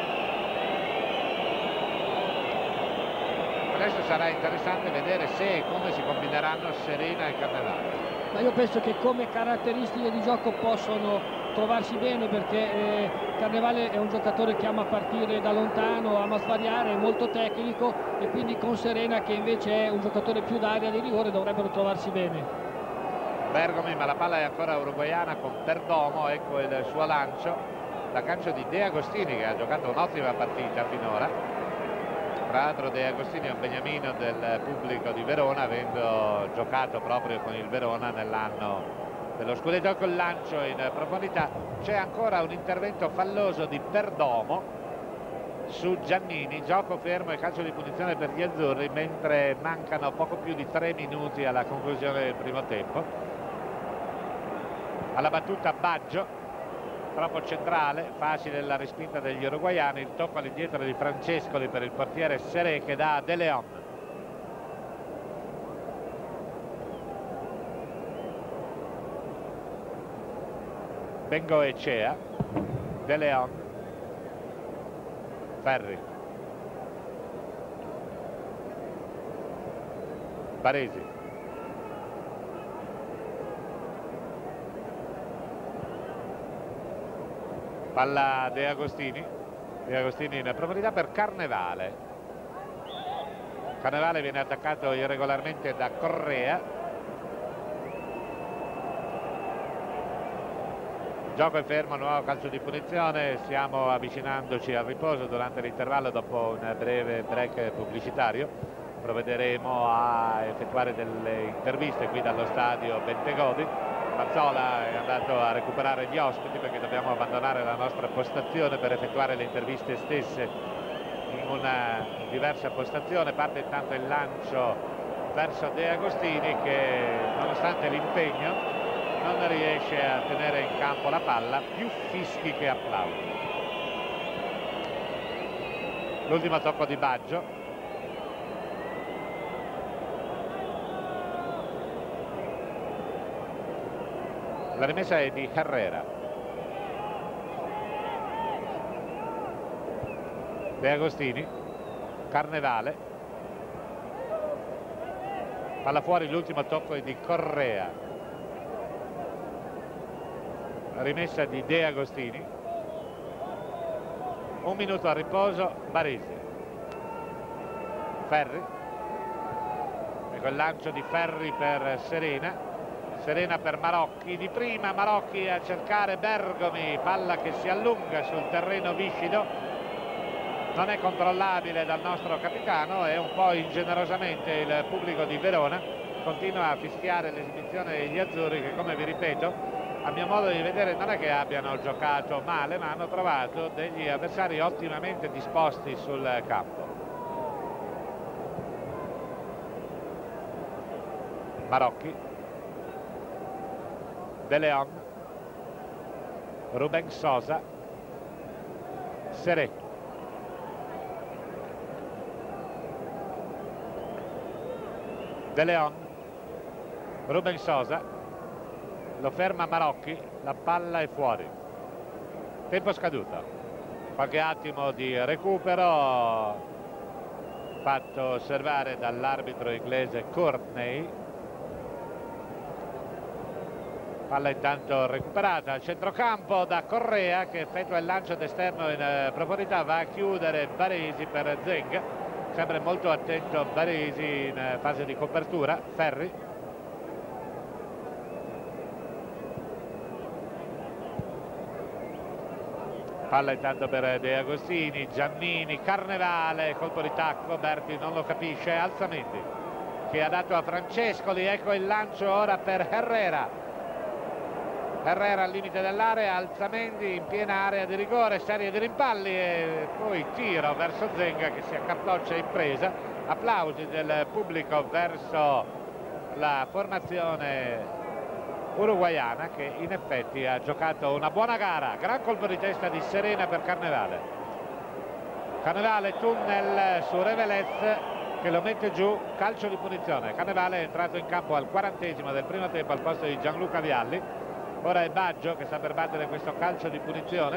Adesso sarà interessante vedere se e come si combineranno Serena e Carnevale. Ma io penso che come caratteristiche di gioco possono trovarsi bene, perché eh, Carnevale è un giocatore che ama partire da lontano, ama svariare, è molto tecnico, e quindi con Serena che invece è un giocatore più d'area di rigore dovrebbero trovarsi bene. Bergomi, ma la palla è ancora uruguaiana con Perdomo, ecco il suo lancio, l'aggancio di De Agostini che ha giocato un'ottima partita finora. Tra l'altro De Agostini è un beniamino del pubblico di Verona, avendo giocato proprio con il Verona nell'anno dello scudetto. Col lancio in profondità c'è ancora un intervento falloso di Perdomo su Giannini, gioco fermo e calcio di punizione per gli azzurri mentre mancano poco più di tre minuti alla conclusione del primo tempo. Alla battuta Baggio, troppo centrale, facile la respinta degli uruguaiani, il tocco all'indietro di Francescoli per il portiere Seré che dà a De Leon. Bengoechea, De Leon, Ferri, Baresi, palla De Agostini, De Agostini in profondità per Carnevale. Carnevale viene attaccato irregolarmente da Correa. Gioco è fermo, nuovo calcio di punizione, stiamo avvicinandoci al riposo durante l'intervallo dopo un breve break pubblicitario. Provvederemo a effettuare delle interviste qui dallo stadio Bentegodi. Mazzola è andato a recuperare gli ospiti perché dobbiamo abbandonare la nostra postazione per effettuare le interviste stesse in una diversa postazione. Parte intanto il lancio verso De Agostini che nonostante l'impegno non riesce a tenere in campo la palla, più fischi che applausi. L'ultimo tocco di Baggio. La rimessa è di Herrera. De Agostini, Carnevale. Palla fuori, l'ultimo tocco è di Correa. Rimessa di De Agostini. Un minuto a riposo, Baresi. Ferri. Ecco il lancio di Ferri per Serena. Serena per Marocchi. Di prima Marocchi a cercare Bergomi. Palla che si allunga sul terreno viscido. Non è controllabile dal nostro capitano e un po' ingenerosamente il pubblico di Verona continua a fischiare l'esibizione degli azzurri che, come vi ripeto, a mio modo di vedere non è che abbiano giocato male, ma hanno trovato degli avversari ottimamente disposti sul campo. Marocchi, De Leon, Ruben Sosa, Seré. De Leon, Ruben Sosa. Lo ferma Marocchi, la palla è fuori. Tempo scaduto. Qualche attimo di recupero fatto osservare dall'arbitro inglese Courtney. Palla intanto recuperata al centrocampo da Correa che effettua il lancio d'esterno in profondità, va a chiudere Baresi per Zeng. Sempre molto attento Baresi in fase di copertura. Ferri. Palla intanto per De Agostini, Giannini, Carnevale, colpo di tacco, Berti non lo capisce, Alzamendi che ha dato a Francescoli, ecco il lancio ora per Herrera. Herrera al limite dell'area, Alzamendi in piena area di rigore, serie di rimpalli e poi tiro verso Zenga che si accartoccia in presa. Applausi del pubblico verso la formazione uruguaiana che in effetti ha giocato una buona gara. Gran colpo di testa di Serena per Carnevale. Carnevale tunnel su Revelez che lo mette giù, calcio di punizione. Carnevale è entrato in campo al quarantesimo del primo tempo al posto di Gianluca Vialli. Ora è Baggio che sta per battere questo calcio di punizione,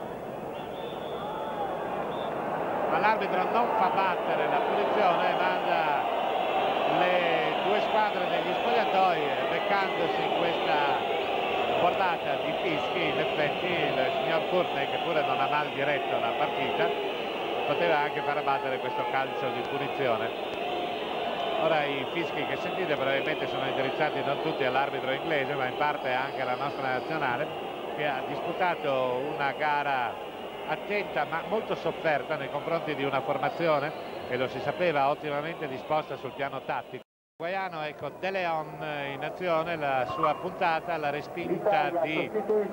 ma l'arbitro non fa battere la punizione, manda le due squadre negli spogliatoi beccandosi in questa bordata di fischi. In effetti il signor Courtney, che pure non ha mal diretto la partita, poteva anche far battere questo calcio di punizione. Ora i fischi che sentite probabilmente sono indirizzati non tutti all'arbitro inglese ma in parte anche alla nostra nazionale, che ha disputato una gara attenta ma molto sofferta nei confronti di una formazione che, lo si sapeva, ottimamente disposta sul piano tattico. Guaiano, ecco De Leon in azione, la sua puntata, la respinta di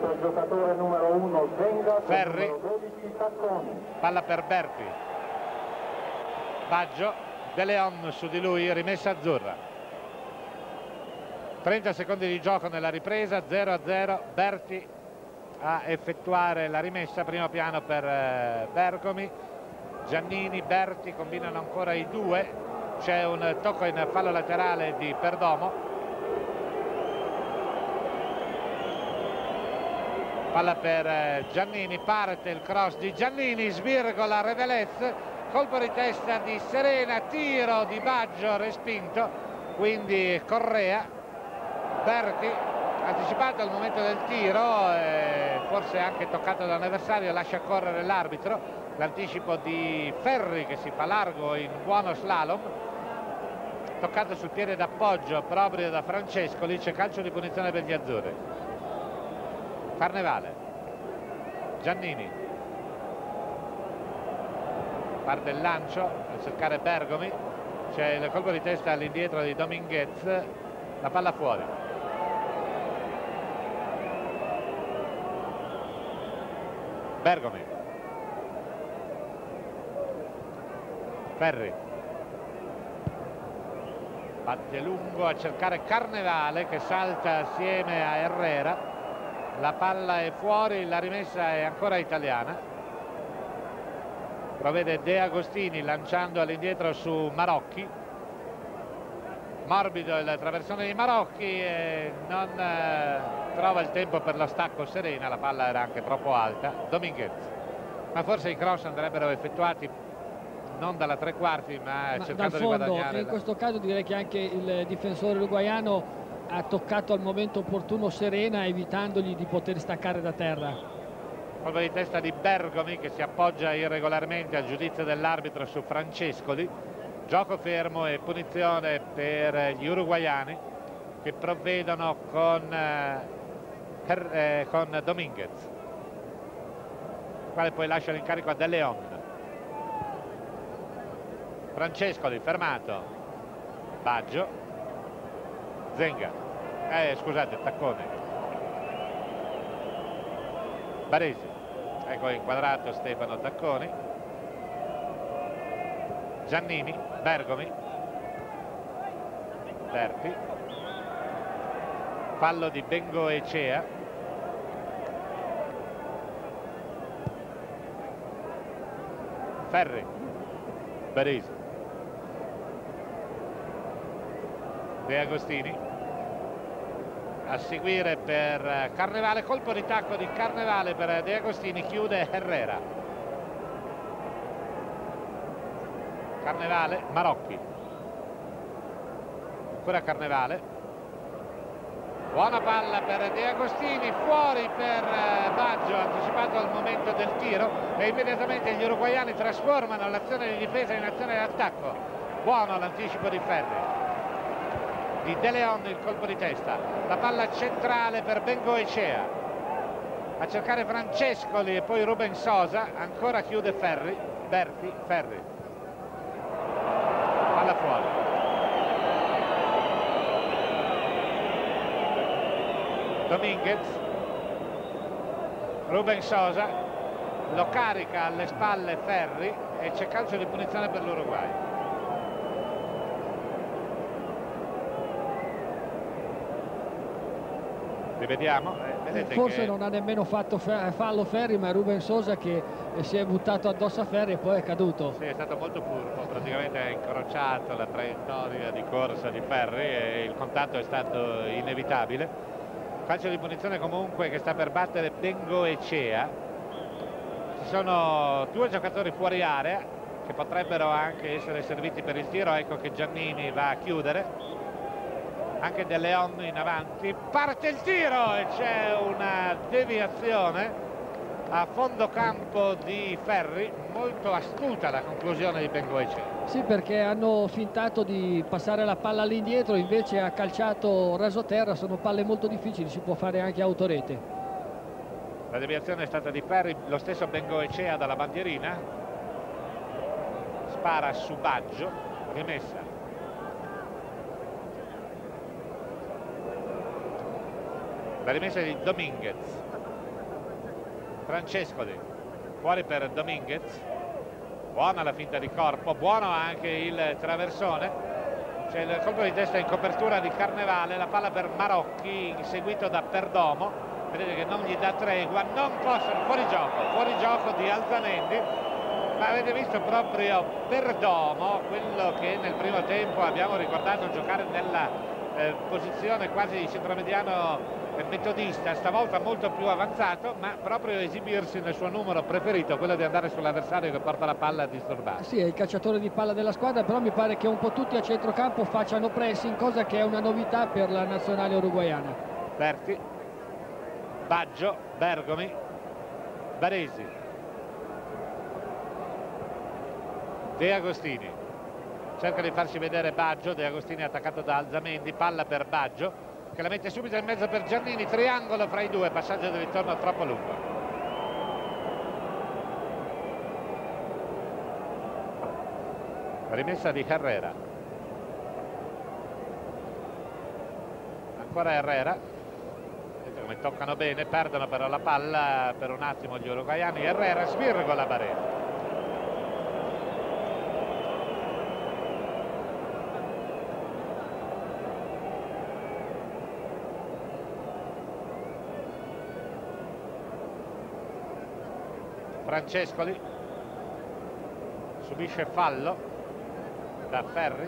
Ferri, palla per Berti, Baggio, De Leon su di lui, rimessa azzurra. trenta secondi di gioco nella ripresa, zero a zero, Berti a effettuare la rimessa, primo piano per Bergomi, Giannini, Berti combinano ancora i due. C'è un tocco in fallo laterale di Perdomo, palla per Giannini, parte il cross di Giannini, svirgola Revelez, colpo di testa di Serena, tiro di Baggio respinto, quindi Correa. Berti anticipato al momento del tiro, eh, forse anche toccato dall'avversario, lascia correre l'arbitro. L'anticipo di Ferri che si fa largo in buono slalom, toccato sul piede d'appoggio proprio da Francescoli. C'è calcio di punizione per gli azzurri. Carnevale, Giannini, parte il lancio a cercare Bergomi, c'è il colpo di testa all'indietro di Dominguez, la palla fuori. Bergomi, Ferri, batte lungo a cercare Carnevale che salta assieme a Herrera, la palla è fuori, la rimessa è ancora italiana. Provvede De Agostini lanciando all'indietro su Marocchi, morbido il traversone di Marocchi e non eh, trova il tempo per lo stacco Serena, la palla era anche troppo alta. Dominguez, ma forse i cross andrebbero effettuati non dalla tre quarti ma, ma cercando dal fondo, di guadagnare. In questo caso direi che anche il difensore uruguaiano ha toccato al momento opportuno Serena, evitandogli di poter staccare da terra. Colpo di testa di Bergomi che si appoggia irregolarmente al giudizio dell'arbitro su Francescoli. Gioco fermo e punizione per gli uruguaiani che provvedono con, eh, per, eh, con Dominguez, il quale poi lascia l'incarico a De Leon. Francescoli fermato, Baggio, Zenga, eh, scusate, Taccone, Baresi, ecco inquadrato Stefano Tacconi, Giannini, Bergomi, Berti, fallo di Bengoechea, Ferri, Baresi, De Agostini, a seguire per Carnevale, colpo di tacco di Carnevale per De Agostini, chiude Herrera. Carnevale, Marocchi, ancora Carnevale, buona palla per De Agostini, fuori per Baggio, anticipato al momento del tiro e immediatamente gli uruguaiani trasformano l'azione di difesa in azione di attacco. Buono l'anticipo di Ferri, di De Leon il colpo di testa, la palla centrale per Bengoechea, a cercare Francescoli e poi Ruben Sosa, ancora chiude Ferri, Berti, Ferri, palla fuori. Dominguez, Ruben Sosa, lo carica alle spalle Ferri e c'è calcio di punizione per l'Uruguay. Rivediamo, eh, vedete forse che... non ha nemmeno fatto fallo Ferri, ma è Ruben Sosa che si è buttato addosso a Ferri e poi è caduto. Sì, è stato molto furbo, praticamente ha incrociato la traiettoria di corsa di Ferri e il contatto è stato inevitabile. Calcio di punizione comunque che sta per battere Bengoechea. Ci sono due giocatori fuori area che potrebbero anche essere serviti per il tiro, ecco che Giannini va a chiudere. Anche De Leon in avanti, parte il tiro e c'è una deviazione a fondo campo di Ferri, molto astuta la conclusione di Bengoechea. Sì, perché hanno fintato di passare la palla all'indietro, invece ha calciato rasoterra, sono palle molto difficili, si può fare anche autorete. La deviazione è stata di Ferri, lo stesso Bengoechea dalla bandierina, spara su Baggio, rimessa. La rimessa di Dominguez. Francescoli, fuori per Dominguez, buona la finta di corpo, buono anche il traversone, c'è il colpo di testa in copertura di Carnevale, la palla per Marocchi inseguito da Perdomo, vedete che non gli dà tregua, non possono, fuori gioco, fuori gioco di Alzamendi, ma avete visto proprio Perdomo, quello che nel primo tempo abbiamo ricordato giocare nella eh, posizione quasi di centromediano metodista, stavolta molto più avanzato, ma proprio esibirsi nel suo numero preferito, quello di andare sull'avversario che porta la palla a disturbare. Sì, è il calciatore di palla della squadra, però mi pare che un po' tutti a centrocampo facciano pressing, cosa che è una novità per la nazionale uruguaiana. Berti, Baggio, Bergomi, Baresi, De Agostini, cerca di farsi vedere Baggio, De Agostini attaccato da Alzamendi, palla per Baggio che la mette subito in mezzo per Giannini, triangolo fra i due, passaggio di ritorno troppo lungo. Rimessa di Herrera, ancora Herrera, vedete come toccano bene, perdono però la palla per un attimo gli uruguaiani. Herrera svirgola Baresi. Francescoli subisce fallo da Ferri.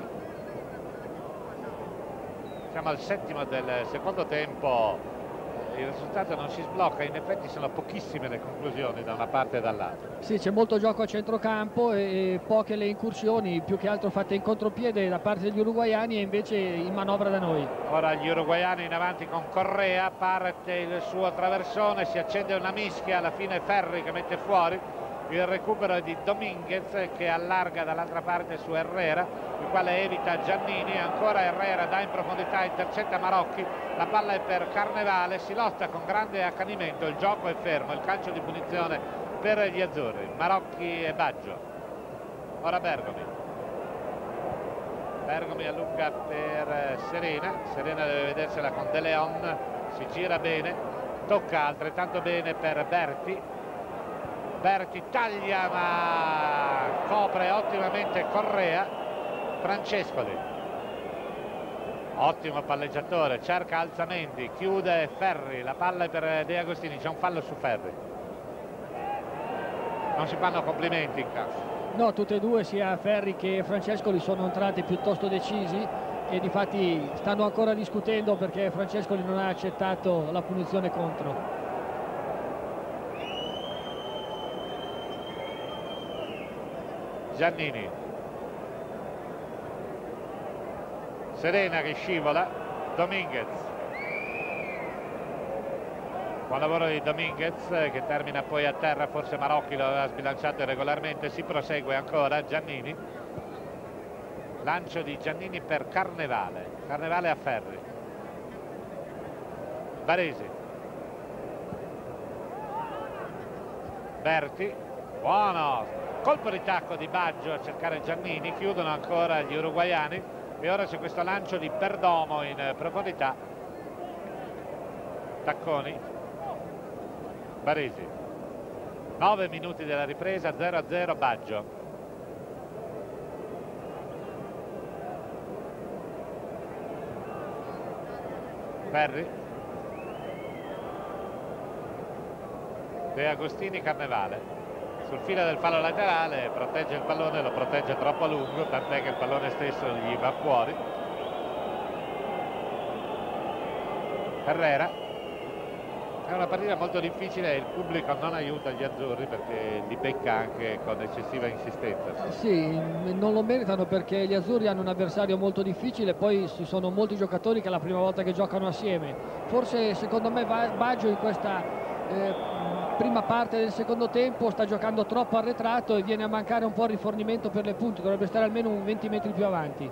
Siamo al settimo del secondo tempo, il risultato non si sblocca, in effetti sono pochissime le conclusioni da una parte e dall'altra. Sì, c'è molto gioco a centrocampo e poche le incursioni, più che altro fatte in contropiede da parte degli uruguaiani e invece in manovra da noi. Ora gli uruguaiani in avanti con Correa, parte il suo traversone, si accende una mischia, alla fine Ferri che mette fuori. Il recupero è di Dominguez che allarga dall'altra parte su Herrera, il quale evita Giannini, ancora Herrera dà in profondità, intercetta Marocchi, la palla è per Carnevale, si lotta con grande accanimento, il gioco è fermo, il calcio di punizione per gli azzurri. Marocchi e Baggio. Ora Bergomi. Bergomi allunga per Serena, Serena deve vedersela con De Leon, si gira bene, tocca altrettanto bene per Berti. Berti taglia ma copre ottimamente Correa. Francescoli, ottimo palleggiatore, cerca Alzamendi, chiude Ferri, la palla è per De Agostini, c'è un fallo su Ferri. Non si fanno complimenti in campo. No, tutte e due, sia Ferri che Francescoli, sono entrati piuttosto decisi e difatti stanno ancora discutendo perché Francescoli non ha accettato la punizione contro. Giannini, Serena che scivola, Dominguez, buon lavoro di Dominguez che termina poi a terra, forse Marocchi lo aveva sbilanciato irregolarmente, si prosegue ancora. Giannini, lancio di Giannini per Carnevale, Carnevale a Ferri, Baresi, Berti, buono, colpo di tacco di Baggio a cercare Giannini, chiudono ancora gli uruguaiani e ora c'è questo lancio di Perdomo in profondità. Tacconi, Baresi, nove minuti della ripresa, zero a zero Baggio. Ferri, De Agostini, Carnevale sul filo del fallo laterale, protegge il pallone, lo protegge troppo a lungo, tant'è che il pallone stesso gli va fuori. Herrera, è una partita molto difficile e il pubblico non aiuta gli azzurri perché li becca anche con eccessiva insistenza. Sì, non lo meritano perché gli azzurri hanno un avversario molto difficile, poi ci sono molti giocatori che è la prima volta che giocano assieme. Forse secondo me Baggio in questa eh, prima parte del secondo tempo sta giocando troppo arretrato e viene a mancare un po' il rifornimento per le punte, dovrebbe stare almeno un venti metri più avanti.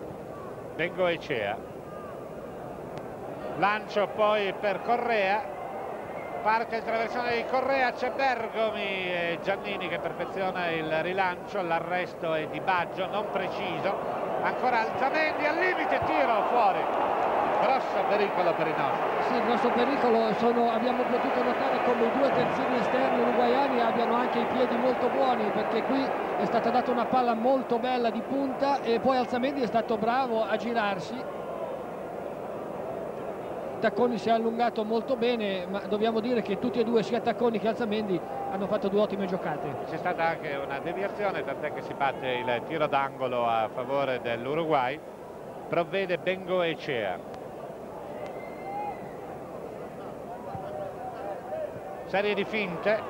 Bengoechea, lancio poi per Correa, parte il traversone di Correa, c'è Bergomi e Giannini che perfeziona il rilancio, l'arresto è di Baggio, non preciso, ancora Alzamendi al limite, tiro fuori, grosso pericolo per i nostri. Sì, grosso pericolo, sono, abbiamo potuto notare come i due terzini esterni uruguaiani abbiano anche i piedi molto buoni, perché qui è stata data una palla molto bella di punta e poi Alzamendi è stato bravo a girarsi. Tacconi si è allungato molto bene, ma dobbiamo dire che tutti e due, sia Tacconi che Alzamendi, hanno fatto due ottime giocate. C'è stata anche una deviazione, tant'è che si batte il tiro d'angolo a favore dell'Uruguay. Provvede Bengoechea. Serie di finte.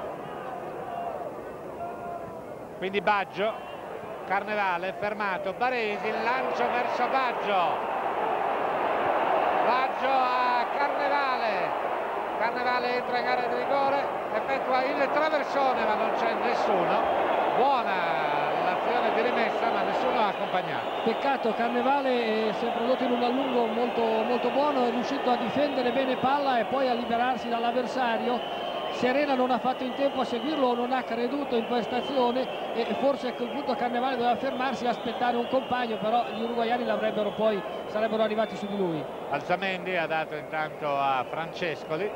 Quindi Baggio, Carnevale, fermato, Baresi, il lancio verso Baggio. Baggio a Carnevale, Carnevale entra in area di rigore, effettua il traversone ma non c'è nessuno, buona l'azione di rimessa ma nessuno ha accompagnato. Peccato, Carnevale si è prodotto in un allungo molto, molto buono, è riuscito a difendere bene palla e poi a liberarsi dall'avversario. Serena non ha fatto in tempo a seguirlo, non ha creduto in questa azione e forse a quel punto Carnevale doveva fermarsi e aspettare un compagno, però gli uruguaiani l'avrebbero poi, sarebbero arrivati su di lui. Alzamendi ha dato intanto a Francescoli.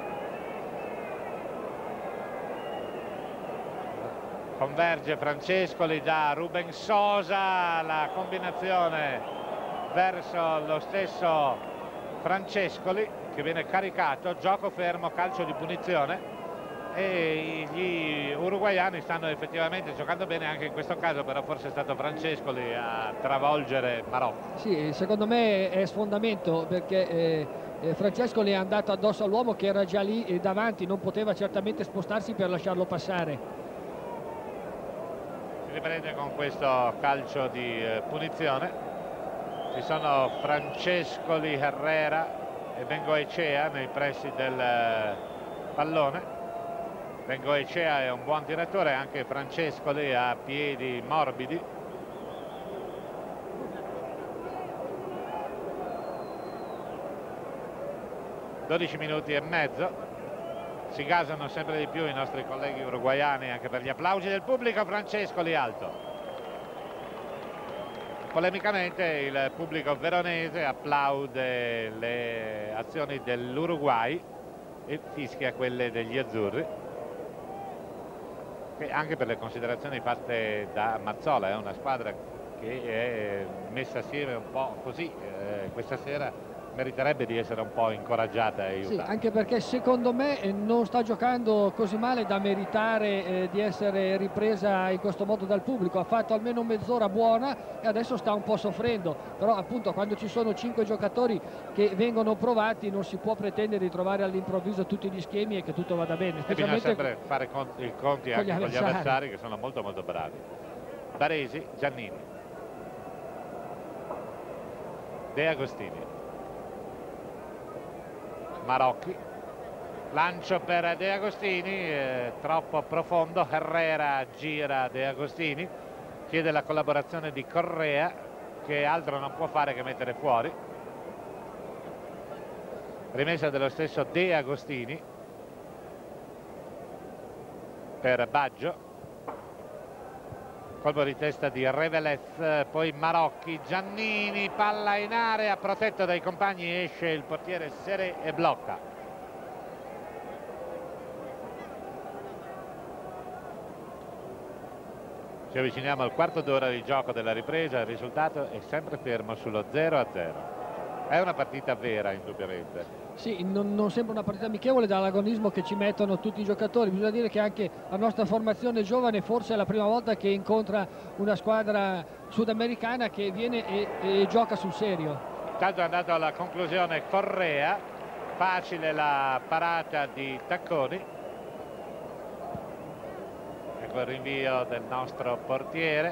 Converge Francescoli da Ruben Sosa, la combinazione verso lo stesso Francescoli che viene caricato, gioco fermo, calcio di punizione e gli uruguaiani stanno effettivamente giocando bene anche in questo caso, però forse è stato Francescoli a travolgere Marocco. Sì, secondo me è sfondamento perché eh, eh, Francescoli è andato addosso all'uomo che era già lì eh, davanti, non poteva certamente spostarsi per lasciarlo passare. Si riprende con questo calcio di eh, punizione. Ci sono Francescoli, Herrera e Bengoechea nei pressi del eh, pallone. Bengoechea è un buon tiratore, anche Francescoli ha piedi morbidi. dodici minuti e mezzo, si gasano sempre di più i nostri colleghi uruguaiani anche per gli applausi del pubblico. Francescoli alto. Polemicamente il pubblico veronese applaude le azioni dell'Uruguay e fischia quelle degli azzurri, che anche per le considerazioni fatte da Mazzola è una squadra che è messa assieme un po' così, eh, questa sera meriterebbe di essere un po' incoraggiata e aiutata. Sì, anche perché secondo me non sta giocando così male da meritare eh, di essere ripresa in questo modo dal pubblico. Ha fatto almeno mezz'ora buona e adesso sta un po' soffrendo, però appunto quando ci sono cinque giocatori che vengono provati non si può pretendere di trovare all'improvviso tutti gli schemi e che tutto vada bene. E bisogna sempre fare conti, i conti anche con gli avversari. avversari che sono molto molto bravi. Baresi, Giannini, De Agostini, Marocchi, lancio per De Agostini, eh, troppo profondo, Herrera gira De Agostini, chiede la collaborazione di Correa che altro non può fare che mettere fuori. Rimessa dello stesso De Agostini per Baggio, colpo di testa di Revelez, poi Marocchi, Giannini, palla in area, protetto dai compagni, esce il portiere Seré e blocca. Ci avviciniamo al quarto d'ora di gioco della ripresa, il risultato è sempre fermo sullo zero a zero. È una partita vera indubbiamente. Sì, non, non sembra una partita amichevole dall'agonismo che ci mettono tutti i giocatori. Bisogna dire che anche la nostra formazione giovane forse è la prima volta che incontra una squadra sudamericana che viene e, e gioca sul serio. Intanto è andato alla conclusione Correa, facile la parata di Tacconi. Ecco il rinvio del nostro portiere.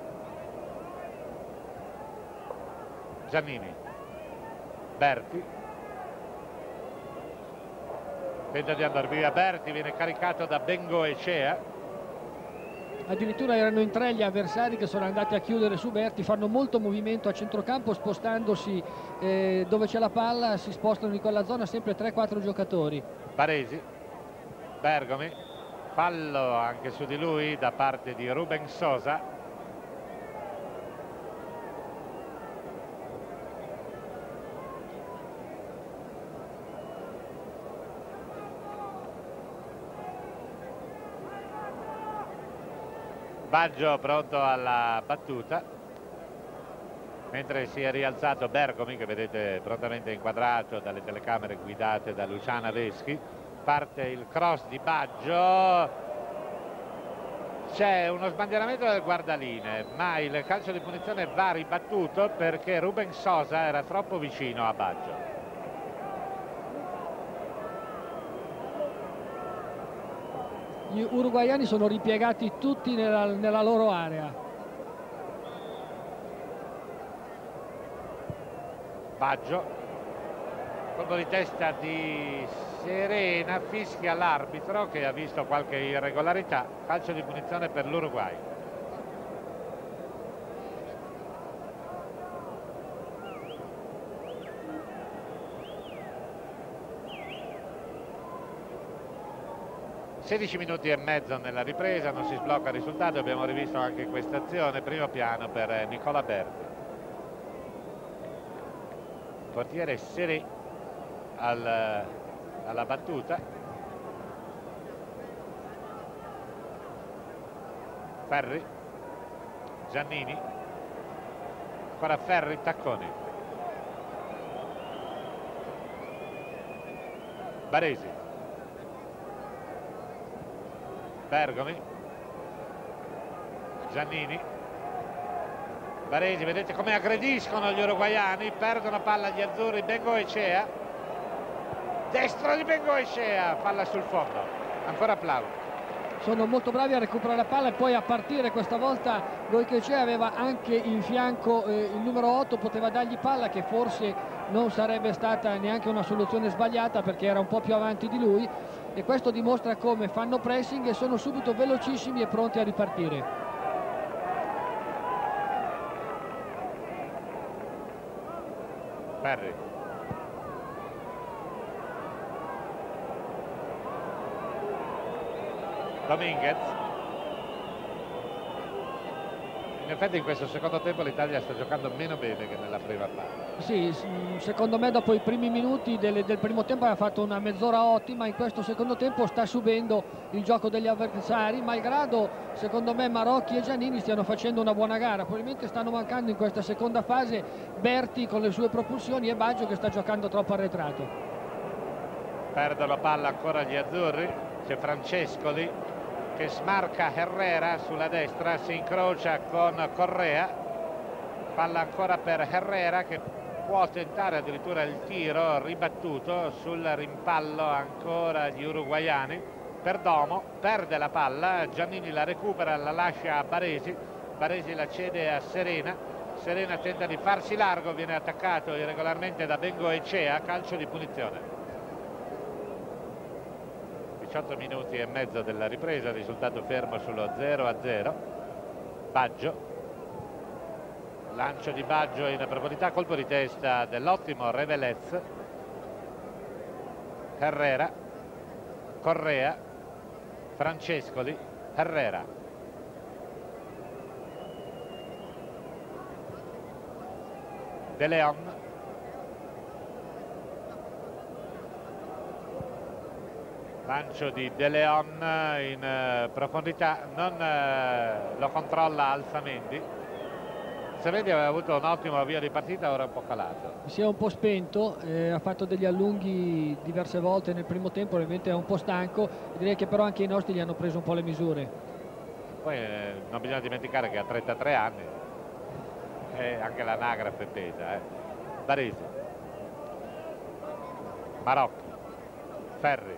Giannini, Berti. Tenta di andare via Berti, viene caricato da Bengoechea. Addirittura erano in tre gli avversari che sono andati a chiudere su Berti, fanno molto movimento a centrocampo, spostandosi eh, dove c'è la palla, si spostano in quella zona sempre tre quattro giocatori. Baresi, Bergomi, fallo anche su di lui da parte di Ruben Sosa. Baggio pronto alla battuta, mentre si è rialzato Bergomi, che vedete prontamente inquadrato dalle telecamere guidate da Luciana Veschi. Parte il cross di Baggio, c'è uno sbandieramento del guardaline, ma il calcio di punizione va ribattuto perché Ruben Sosa era troppo vicino a Baggio. Gli uruguaiani sono ripiegati tutti nella, nella loro area. Baggio, colpo di testa di Serena, fischia l'arbitro che ha visto qualche irregolarità, calcio di punizione per l'Uruguay. sedici minuti e mezzo nella ripresa, non si sblocca il risultato, abbiamo rivisto anche questa azione, primo piano per Nicola Berti. Portiere Seré al, alla battuta. Ferri, Giannini, ancora Ferri, Tacconi, Baresi, Bergomi, Giannini, Baresi, vedete come aggrediscono gli uruguaiani, perdono palla gli azzurri. Bengoechea, destro di Bengoechea, palla sul fondo, ancora applausi. Sono molto bravi a recuperare la palla e poi a partire. Questa volta Bengoechea aveva anche in fianco eh, il numero otto, poteva dargli palla, che forse non sarebbe stata neanche una soluzione sbagliata perché era un po' più avanti di lui, e questo dimostra come fanno pressing e sono subito velocissimi e pronti a ripartire. Ferri, Dominguez. In effetti in questo secondo tempo l'Italia sta giocando meno bene che nella prima parte. Sì, secondo me dopo i primi minuti del, del primo tempo ha fatto una mezz'ora ottima, in questo secondo tempo sta subendo il gioco degli avversari, malgrado secondo me Marocchi e Giannini stiano facendo una buona gara. Probabilmente stanno mancando in questa seconda fase Berti con le sue propulsioni e Baggio che sta giocando troppo arretrato. Perdono palla ancora gli azzurri, c'è Francescoli che smarca Herrera sulla destra, si incrocia con Correa, palla ancora per Herrera che può tentare addirittura il tiro ribattuto sul rimpallo, ancora gli uruguaiani. Perdomo perde la palla, Giannini la recupera, la lascia a Baresi, Baresi la cede a Serena, Serena tenta di farsi largo, viene attaccato irregolarmente da Bengoechea, calcio di punizione. diciotto minuti e mezzo della ripresa, risultato fermo sullo zero a zero. Baggio, lancio di Baggio in profondità, colpo di testa dell'ottimo Revelez. Herrera, Correa, Francescoli, Herrera, De Leon, lancio di De Leon in uh, profondità, non uh, lo controlla Alzamendi. Alzamendi aveva avuto un ottimo avvio di partita, ora è un po' calato. Si è un po' spento, eh, ha fatto degli allunghi diverse volte nel primo tempo, probabilmente è un po' stanco, direi che però anche i nostri gli hanno preso un po' le misure. Poi eh, non bisogna dimenticare che ha trentatré anni e anche l'anagrafe pesa. Eh. Baresi, Marocchi, Ferri,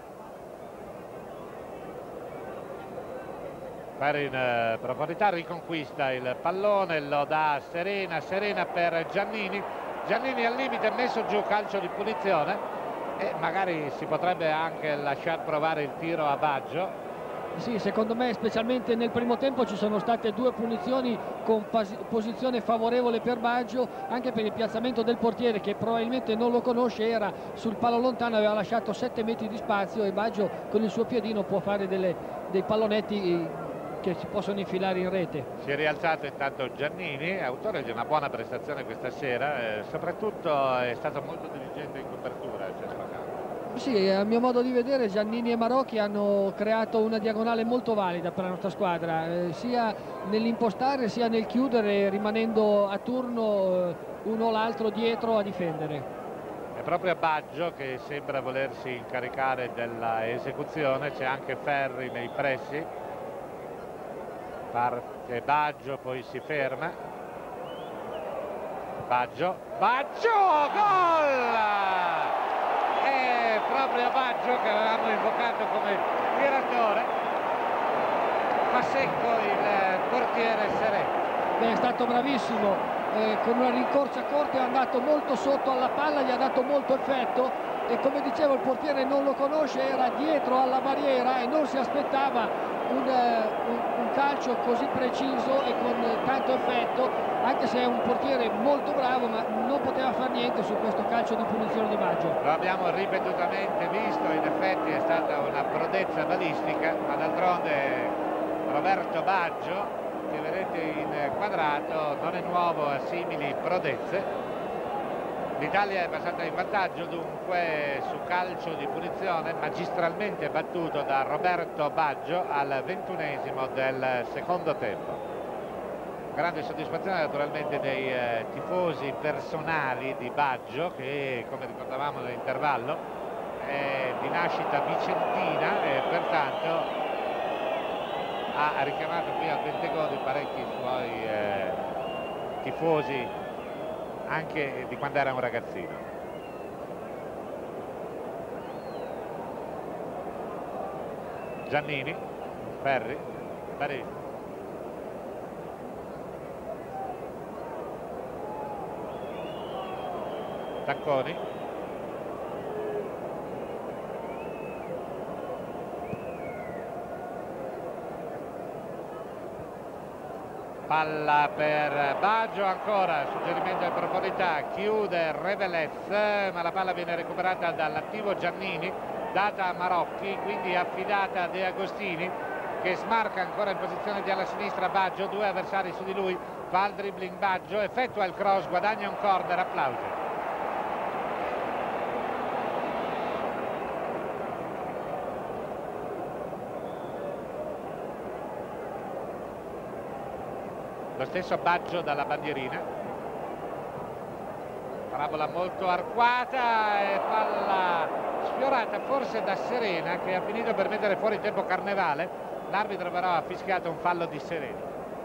Ferri in eh, profondità, riconquista il pallone, lo dà a Serena, Serena per Giannini, Giannini al limite, messo giù, calcio di punizione, e magari si potrebbe anche lasciar provare il tiro a Baggio. Sì, secondo me specialmente nel primo tempo ci sono state due punizioni con posizione favorevole per Baggio, anche per il piazzamento del portiere che probabilmente non lo conosce, era sul palo lontano, aveva lasciato sette metri di spazio e Baggio con il suo piedino può fare delle, dei pallonetti che si possono infilare in rete. Si è rialzato intanto Giannini, autore di una buona prestazione questa sera, eh, soprattutto è stato molto diligente in copertura. Sì, a mio modo di vedere Giannini e Marocchi hanno creato una diagonale molto valida per la nostra squadra, eh, sia nell'impostare sia nel chiudere, rimanendo a turno eh, uno o l'altro dietro a difendere. È proprio Baggio che sembra volersi incaricare della esecuzione, c'è anche Ferri nei pressi, parte Baggio, poi si ferma. Baggio, Baggio, gol! È proprio Baggio che avevamo invocato come tiratore, fa secco il portiere Sereno. Beh, è stato bravissimo, eh, con una rincorsa corta è andato molto sotto alla palla, gli ha dato molto effetto e come dicevo il portiere non lo conosce, era dietro alla barriera e non si aspettava un, un, un calcio così preciso e con tanto effetto, anche se è un portiere molto bravo, ma non poteva fare niente su questo calcio di punizione di Baggio. Lo abbiamo ripetutamente visto, in effetti è stata una prodezza balistica, ma d'altronde Roberto Baggio, che vedete inquadrato, non è nuovo a simili prodezze. L'Italia è passata in vantaggio dunque su calcio di punizione magistralmente battuto da Roberto Baggio al ventunesimo del secondo tempo. Grande soddisfazione naturalmente dei eh, tifosi personali di Baggio che, come ricordavamo nell'intervallo, è di nascita vicentina e pertanto ha richiamato qui al Bentegodi parecchi suoi eh, tifosi anche di quando era un ragazzino. Giannini, Ferri, Baresi. Tacconi. Palla per Baggio, ancora suggerimento in profondità, chiude Revelez, ma la palla viene recuperata dall'attivo Giannini, data a Marocchi, quindi affidata a De Agostini che smarca ancora in posizione di alla sinistra Baggio, due avversari su di lui, fa il dribbling Baggio, effettua il cross, guadagna un corner, applausi. Lo stesso Baggio dalla bandierina, parabola molto arcuata e palla sfiorata forse da Serena che ha finito per mettere fuori tempo Carnevale. L'arbitro però ha fischiato un fallo di Serena.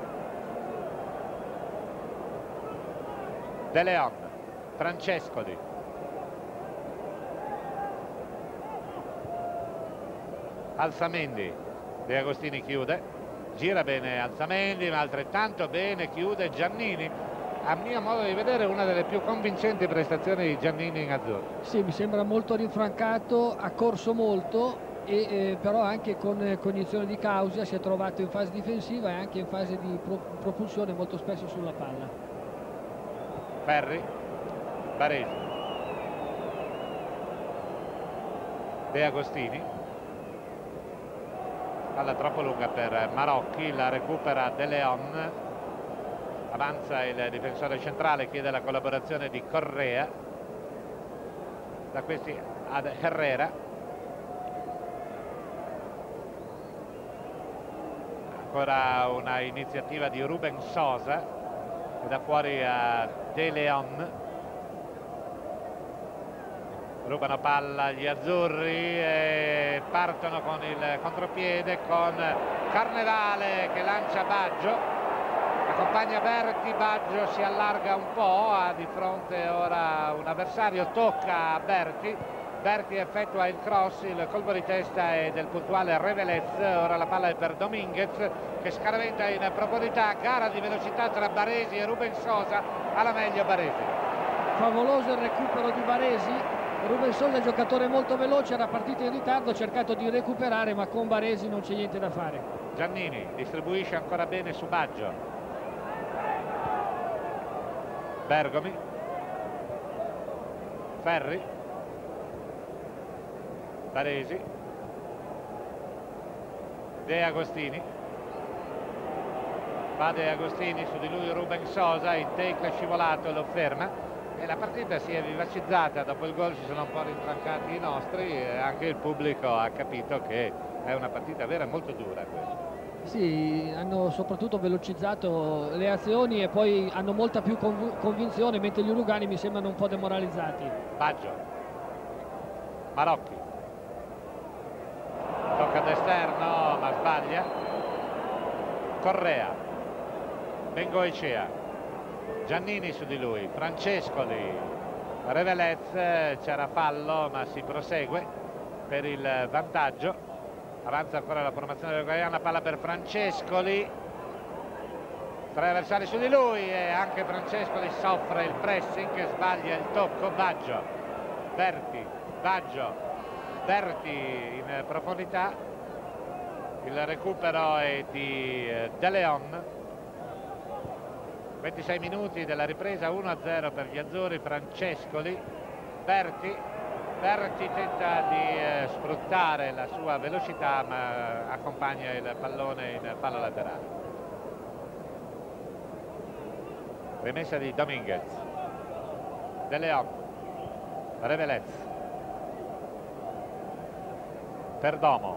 De Leon, Francescoli, Alzamendi, De Agostini chiude. Gira bene Alzamendi, ma altrettanto bene chiude Giannini. A mio modo di vedere una delle più convincenti prestazioni di Giannini in azzurro. Sì, mi sembra molto rinfrancato, ha corso molto e eh, però anche con eh, cognizione di causa si è trovato in fase difensiva e anche in fase di pro propulsione molto spesso sulla palla. Ferri, Baresi, De Agostini. Palla troppo lunga per Marocchi, la recupera De Leon, avanza il difensore centrale, chiede la collaborazione di Correa, da questi ad Herrera, ancora una iniziativa di Ruben Sosa e da fuori a De Leon. Rubano palla gli azzurri e partono con il contropiede con Carnevale che lancia Baggio, accompagna Berti, Baggio si allarga un po', ha di fronte ora un avversario, tocca a Berti, Berti effettua il cross, il colpo di testa è del puntuale Revelez, ora la palla è per Dominguez che scaraventa in profondità, gara di velocità tra Baresi e Ruben Sosa, alla meglio Baresi. Favoloso il recupero di Baresi Ruben Sosa è un giocatore molto veloce, era partito in ritardo, ha cercato di recuperare, ma con Baresi non c'è niente da fare. Giannini distribuisce ancora bene su Baggio. Bergomi, Ferri, Baresi, De Agostini, va De Agostini, su di lui Ruben Sosa, il take scivolato e lo ferma. E la partita si è vivacizzata, dopo il gol si sono un po' rintrancati i nostri e anche il pubblico ha capito che è una partita vera molto dura questa. Sì, hanno soprattutto velocizzato le azioni e poi hanno molta più conv convinzione, mentre gli urugani mi sembrano un po' demoralizzati. Baggio, Marocchi, tocca d'esterno ma sbaglia. Correa, Bengoechea, Giannini su di lui, Francescoli, Revelez, c'era fallo ma si prosegue per il vantaggio. Avanza ancora la formazione uruguaiana, palla per Francescoli, tre avversari su di lui e anche Francescoli soffre il pressing che sbaglia il tocco. Baggio, Berti, Baggio, Berti in profondità, il recupero è di De Leon. ventisei minuti della ripresa, uno a zero per gli azzurri. Francescoli, Berti, Berti tenta di eh, sfruttare la sua velocità ma accompagna il pallone in palla laterale. Rimessa di Dominguez, De Leon, Revelez, Perdomo,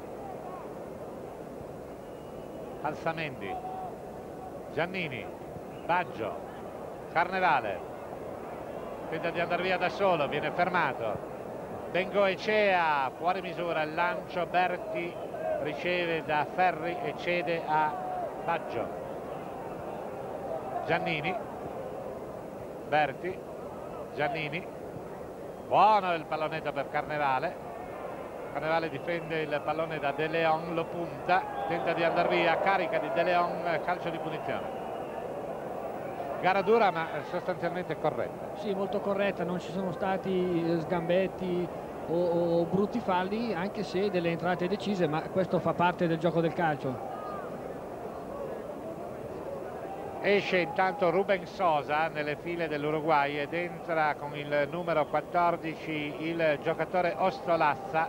Alzamendi, Giannini, Baggio, Carnevale, tenta di andare via da solo, viene fermato. Bengoechea fuori misura, il lancio, Berti riceve da Ferri e cede a Baggio. Giannini, Berti, Giannini, buono il pallonetto per Carnevale. Carnevale difende il pallone da De Leon, lo punta, tenta di andare via, carica di De Leon, calcio di punizione. Gara dura ma sostanzialmente corretta. Sì, molto corretta, non ci sono stati sgambetti o, o brutti falli, anche se delle entrate decise, ma questo fa parte del gioco del calcio. Esce intanto Ruben Sosa nelle file dell'Uruguay ed entra con il numero quattordici il giocatore Ostolazza,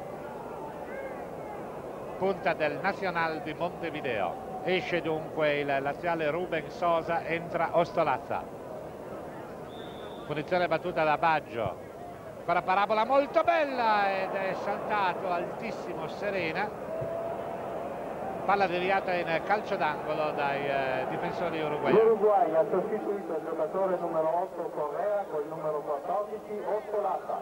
punta del Nacional di Montevideo. Esce dunque il laziale Ruben Sosa, entra Ostolazza. Punizione battuta da Baggio, ancora parabola molto bella ed è saltato altissimo Serena, palla deviata in calcio d'angolo dai eh, difensori uruguaiani. L'Uruguay ha sostituito il giocatore numero otto Correa con il numero quattordici Ostolazza.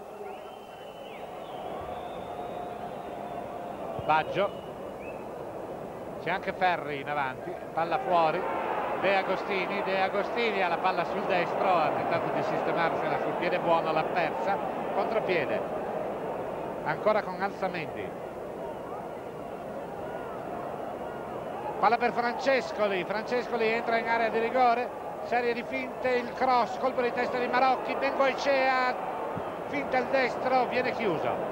Baggio, c'è anche Ferri in avanti, palla fuori, De Agostini, De Agostini ha la palla sul destro, ha tentato di sistemarsela sul piede buono, l'ha persa, contropiede, ancora con Alzamendi, palla per Francescoli, Francescoli entra in area di rigore, serie di finte, il cross, colpo di testa di Marocchi, Bengoechea, finta il destro, viene chiuso.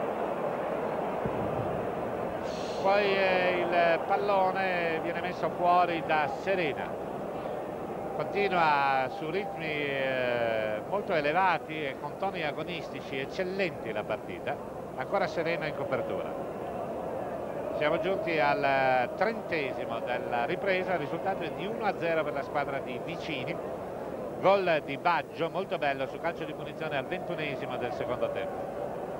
Poi eh, il pallone viene messo fuori da Serena. Continua su ritmi eh, molto elevati e con toni agonistici eccellenti la partita. Ancora Serena in copertura. Siamo giunti al trentesimo della ripresa, il risultato è di uno a zero per la squadra di Vicini. Gol di Baggio, molto bello, su calcio di punizione al ventunesimo del secondo tempo.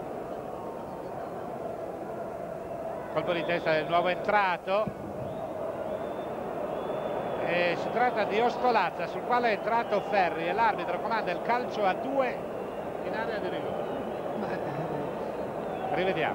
Colpo di testa del nuovo entrato e si tratta di Ostolazza, sul quale è entrato Ferri e l'arbitro comanda il calcio a due in area di rigore. Rivediamo.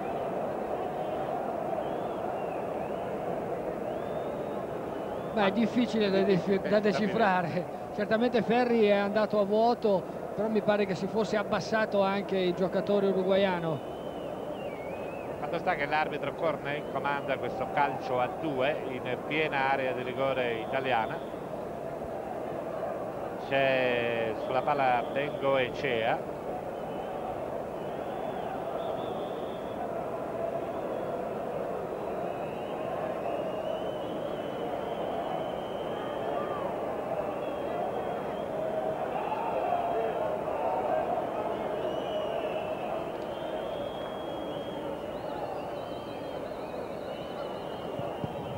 Beh, è difficile da, da decifrare. Certamente Ferri è andato a vuoto, però mi pare che si fosse abbassato anche il giocatore uruguaiano. Fatto sta che l'arbitro Cornei comanda questo calcio a due in piena area di rigore italiana. C'è sulla palla Bengoechea,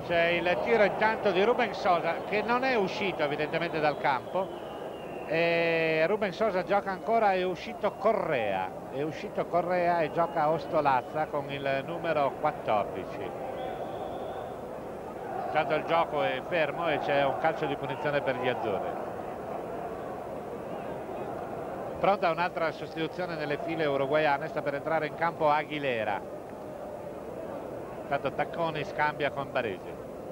C'è il tiro intanto di Ruben Sosa, che non è uscito evidentemente dal campo, e Ruben Sosa gioca ancora. È uscito Correa, è uscito Correa e gioca Ostolazza con il numero quattordici. Intanto il gioco è fermo e c'è un calcio di punizione per gli azzurri. Pronta un'altra sostituzione nelle file uruguaiane, sta per entrare in campo Aguilera. Intanto Tacconi scambia con Baresi.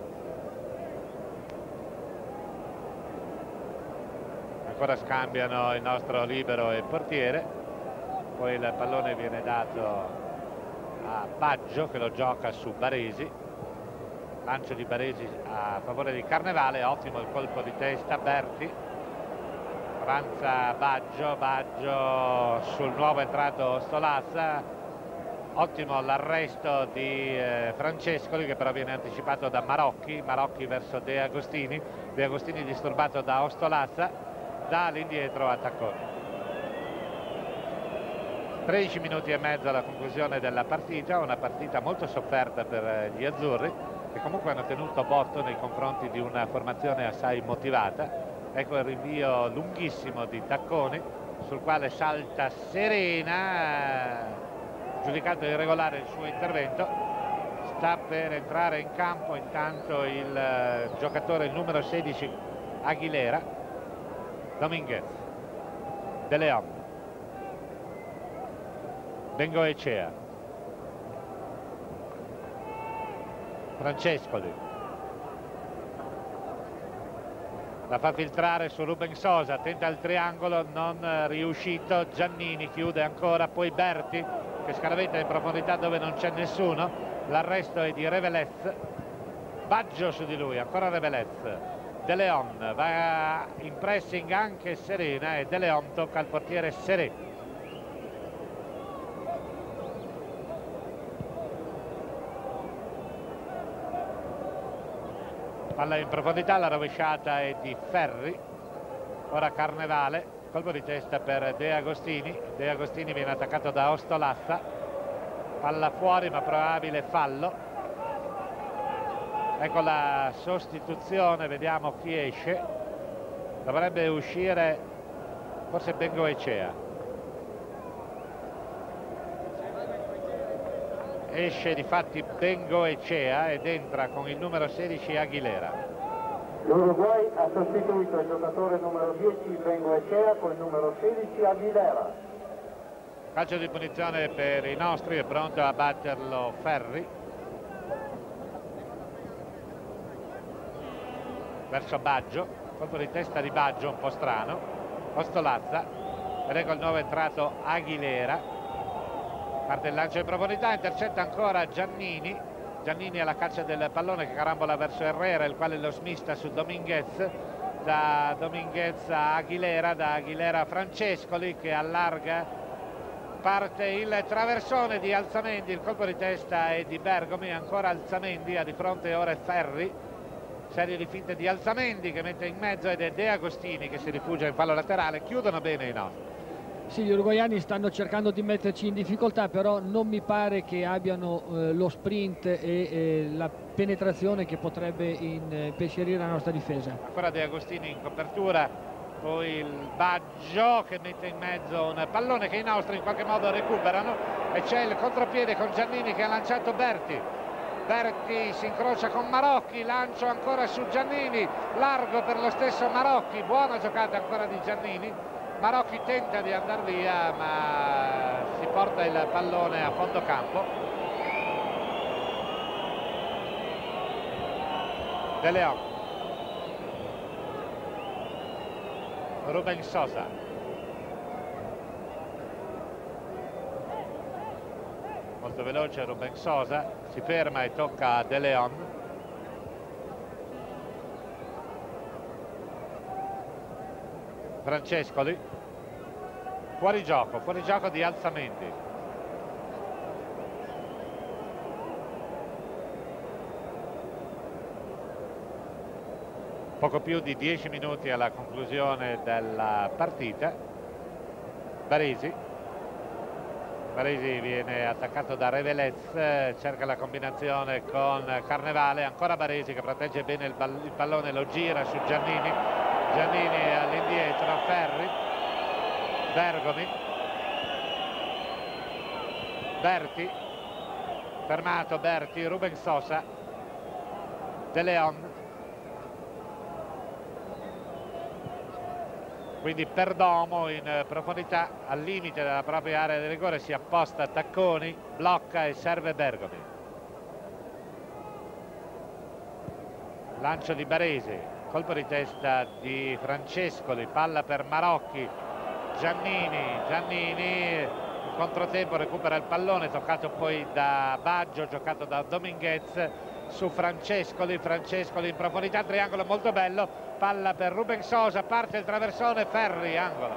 Ancora scambiano il nostro libero e portiere, poi il pallone viene dato a Baggio che lo gioca su Baresi. Lancio di Baresi a favore di Carnevale, ottimo il colpo di testa. Berti avanza Baggio, Baggio sul nuovo entrato Stolazza. Ottimo l'arresto di eh, Francescoli, che però viene anticipato da Marocchi. Marocchi verso De Agostini, De Agostini disturbato da Ostolazza, dà all'indietro a Tacconi. tredici minuti e mezzo alla conclusione della partita, una partita molto sofferta per gli azzurri, che comunque hanno tenuto botto nei confronti di una formazione assai motivata. Ecco il rinvio lunghissimo di Tacconi, sul quale salta Serena, giudicato irregolare il suo intervento. Sta per entrare in campo intanto il eh, giocatore, il numero sedici, Aguilera. Dominguez, De Leon, Bengoechea, Francescoli, la fa filtrare su Ruben Sosa, tenta il triangolo, non eh, riuscito. Giannini chiude ancora, poi Berti che scaraventa in profondità dove non c'è nessuno. L'arresto è di Revelez. Baggio su di lui, ancora Revelez. De Leon va in pressing anche Serena e De Leon tocca al portiere Seré. Palla in profondità, la rovesciata è di Ferri. Ora Carnevale, colpo di testa per De Agostini. De Agostini viene attaccato da Ostolazza. Palla fuori, ma probabile fallo. Ecco la sostituzione, vediamo chi esce. Dovrebbe uscire forse Bengoechea. Esce difatti Bengoechea ed entra con il numero sedici Aguilera. L'Uruguay ha sostituito il giocatore numero dieci Bengoechea con il numero sedici Aguilera. Calcio di punizione per i nostri, è pronto a batterlo Ferri. Verso Baggio, colpo di testa di Baggio un po' strano. Ostolazza, ed ecco il nuovo entrato Aguilera. Parte il lancio in profondità, intercetta ancora Giannini. Giannini alla caccia del pallone che carambola verso Herrera, il quale lo smista su Dominguez. Da Dominguez a Aguilera, da Aguilera a Francescoli che allarga. Parte il traversone di Alzamendi, il colpo di testa è di Bergomi, ancora Alzamendi, ha di fronte ora Ferri. Serie di finte di Alzamendi che mette in mezzo ed è De Agostini che si rifugia in fallo laterale. Chiudono bene i nostri. Sì, gli uruguaiani stanno cercando di metterci in difficoltà, però non mi pare che abbiano eh, lo sprint e eh, la penetrazione che potrebbe impensierire la nostra difesa. Ancora De Agostini in copertura, poi il Baggio che mette in mezzo un pallone che i nostri in qualche modo recuperano, e c'è il contropiede con Giannini che ha lanciato Berti. Berti si incrocia con Marocchi, lancio ancora su Giannini, largo per lo stesso Marocchi, buona giocata ancora di Giannini. Marocchi tenta di andare via, ma si porta il pallone a fondo campo. De Leon, Ruben Sosa, molto veloce Ruben Sosa, si ferma e tocca a De Leon. Francescoli, fuori gioco, fuori gioco di Alzamendi. Poco più di dieci minuti alla conclusione della partita. Baresi, Baresi viene attaccato da Revelez, cerca la combinazione con Carnevale, ancora Baresi che protegge bene il, il pallone, lo gira su Giannini, Giannini all'indietro, Ferri, Bergomi, Berti, fermato Berti, Ruben Sosa, De Leon, quindi Perdomo in profondità al limite della propria area di rigore, si apposta Tacconi, blocca e serve Bergomi. Lancio di Baresi, colpo di testa di Francescoli, palla per Marocchi, Giannini, Giannini in controtempo recupera il pallone, toccato poi da Baggio, giocato da Dominguez su Francescoli, Francescoli in profondità, triangolo molto bello, palla per Ruben Sosa, parte il traversone, Ferri, angolo.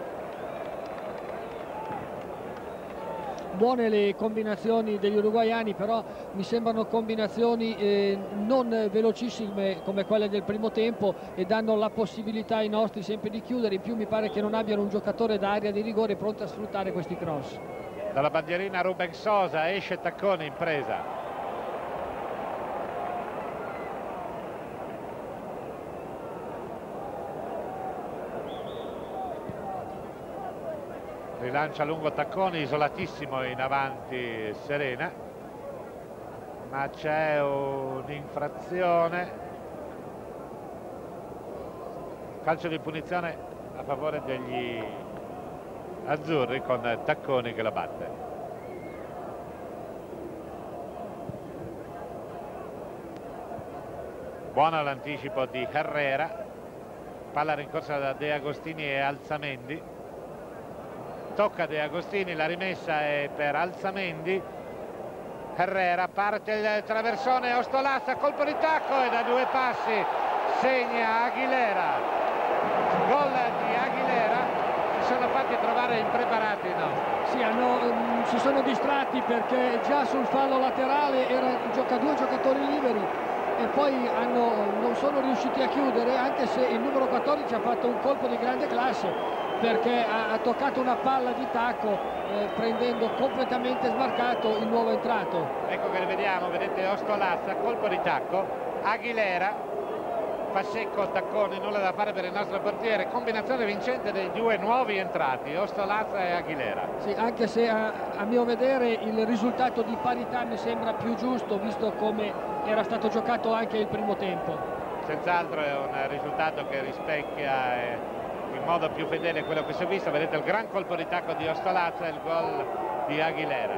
Buone le combinazioni degli uruguaiani, però mi sembrano combinazioni eh, non velocissime come quelle del primo tempo e danno la possibilità ai nostri sempre di chiudere. In più mi pare che non abbiano un giocatore d'area di rigore pronto a sfruttare questi cross. Dalla bandierina Ruben Sosa, esce Tacconi in presa. Rilancia lungo Tacconi, isolatissimo in avanti Serena, ma c'è un'infrazione, calcio di punizione a favore degli azzurri con Tacconi che la batte. Buono l'anticipo di Herrera, palla rincorsa da De Agostini e Alzamendi. Tocca De Agostini, la rimessa è per Alzamendi, Herrera, parte il traversone, Ostolazza, colpo di tacco e da due passi segna Aguilera. Gol di Aguilera, si sono fatti trovare impreparati, no? Sì, hanno, um, si sono distratti perché già sul fallo laterale erano gioca, due giocatori liberi e poi hanno, non sono riusciti a chiudere, anche se il numero quattordici ha fatto un colpo di grande classe, perché ha, ha toccato una palla di tacco eh, prendendo completamente smarcato il nuovo entrato. Ecco che le vediamo, vedete Ostolazza, colpo di tacco, Aguilera, fa secco Tacconi, nulla da fare per il nostro portiere, combinazione vincente dei due nuovi entrati, Ostolazza e Aguilera. Sì, anche se a, a mio vedere il risultato di parità mi sembra più giusto, visto come era stato giocato anche il primo tempo. Senz'altro è un risultato che rispecchia eh, in modo più fedele quello che si è visto. Vedete il gran colpo di tacco di Ostolazza e il gol di Aguilera.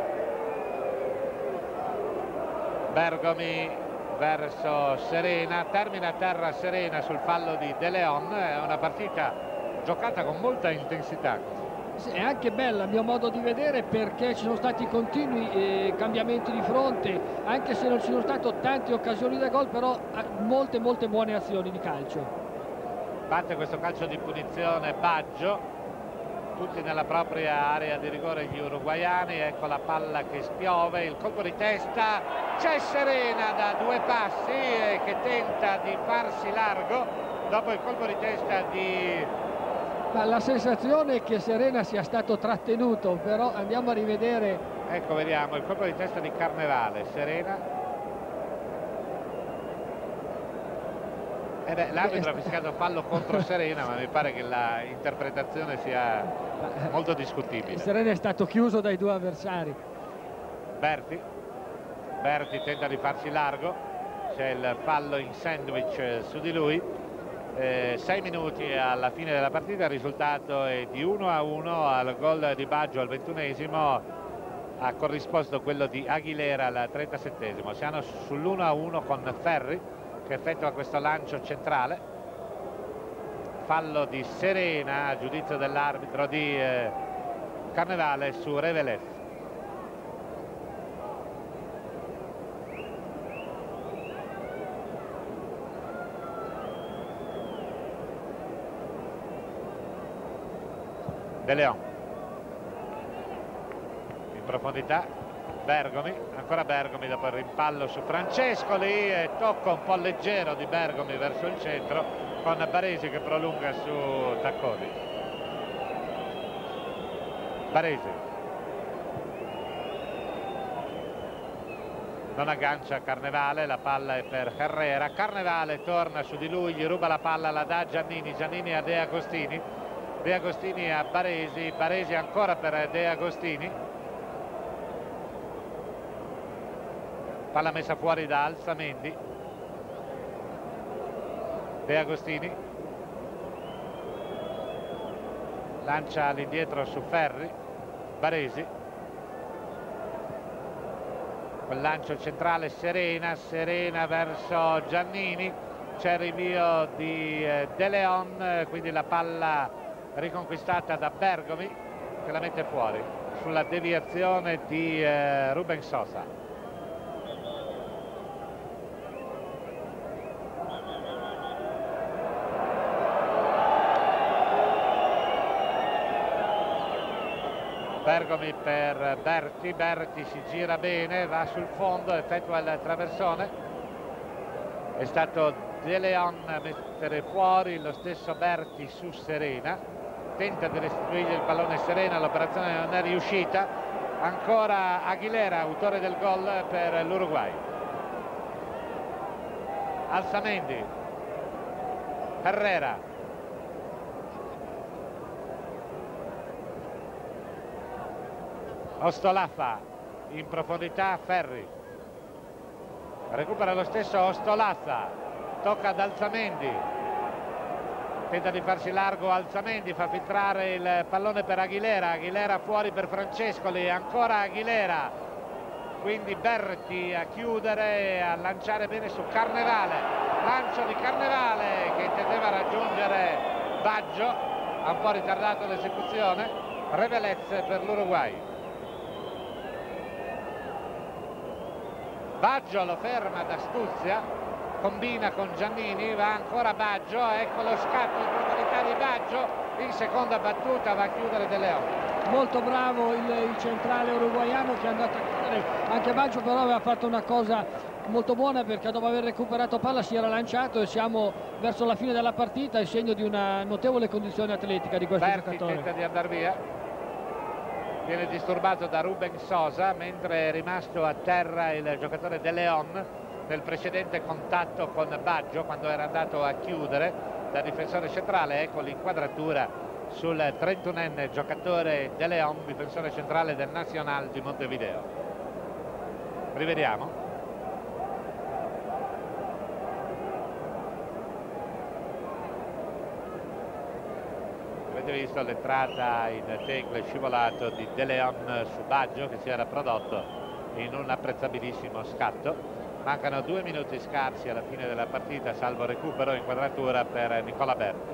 Bergomi verso Serena, termina a terra Serena sul fallo di De Leon. È una partita giocata con molta intensità. Sì, è anche bella a mio modo di vedere perché ci sono stati continui eh, cambiamenti di fronte, anche se non ci sono state tante occasioni da gol, però molte molte buone azioni di calcio. Batte questo calcio di punizione Baggio, tutti nella propria area di rigore gli uruguaiani. Ecco la palla che spiove, il colpo di testa, c'è Serena da due passi eh, che tenta di farsi largo dopo il colpo di testa di... Ma la sensazione è che Serena sia stato trattenuto, però andiamo a rivedere. Ecco, vediamo il colpo di testa di Carnevale, Serena. Eh beh, l'arbitro ha fischiato fallo contro Serena, ma mi pare che la interpretazione sia molto discutibile. Serena è stato chiuso dai due avversari. Berti, Berti tenta di farsi largo, c'è il fallo in sandwich su di lui. Eh, sei minuti alla fine della partita, il risultato è di uno a uno. Al gol di Baggio al ventunesimo ha corrisposto quello di Aguilera al trentasettesimo. Siamo sull'uno a uno con Ferri che effettua questo lancio centrale. Fallo di Serena a giudizio dell'arbitro di eh, Carnevale su Revelez. De Leon in profondità, Bergomi, ancora Bergomi dopo il rimpallo su Francescoli e tocco un po' leggero di Bergomi verso il centro con Baresi che prolunga su Tacconi. Baresi, non aggancia Carnevale, la palla è per Herrera. Carnevale torna su di lui, gli ruba la palla, la dà Giannini, Giannini a De Agostini, De Agostini a Baresi, Baresi ancora per De Agostini, palla messa fuori da Alzamendi, De Agostini lancia all'indietro su Ferri, Baresi, quel lancio centrale, Serena, Serena verso Giannini, c'è il rinvio di eh, De Leon, quindi la palla riconquistata da Bergomi che la mette fuori sulla deviazione di eh, Ruben Sosa. Bergomi per Berti, Berti si gira bene, va sul fondo, effettua il traversone, è stato De Leon a mettere fuori, lo stesso Berti su Serena, tenta di restituirgli il pallone Serena, l'operazione non è riuscita, ancora Aguilera, autore del gol per l'Uruguay. Alzamendi, Herrera, Ostolazza in profondità, Ferri recupera lo stesso Ostolazza, tocca ad Alzamendi, tenta di farsi largo Alzamendi, fa filtrare il pallone per Aguilera, Aguilera fuori per Francescoli, ancora Aguilera, quindi Berti a chiudere e a lanciare bene su Carnevale, lancio di Carnevale che intendeva raggiungere Baggio, ha un po' ritardato l'esecuzione, Revelez per l'Uruguay. Baggio lo ferma d'astuzia, combina con Giannini, va ancora Baggio, ecco lo scatto in profondità di Baggio, in seconda battuta va a chiudere De Leon. Molto bravo il, il centrale uruguaiano che è andato a chiudere, anche Baggio però aveva fatto una cosa molto buona perché dopo aver recuperato palla si era lanciato e siamo verso la fine della partita, il segno di una notevole condizione atletica di questo Berti giocatore. tenta di andare via, viene disturbato da Ruben Sosa mentre è rimasto a terra il giocatore De Leon nel precedente contatto con Baggio quando era andato a chiudere da difensore centrale. Ecco l'inquadratura sul trentunenne giocatore De Leon, difensore centrale del Nacional di Montevideo. Rivediamo. Avete visto l'entrata in tackle scivolato di De Leon su Baggio che si era prodotto in un apprezzabilissimo scatto. Mancano due minuti scarsi alla fine della partita, salvo recupero, inquadratura per Nicola Berti.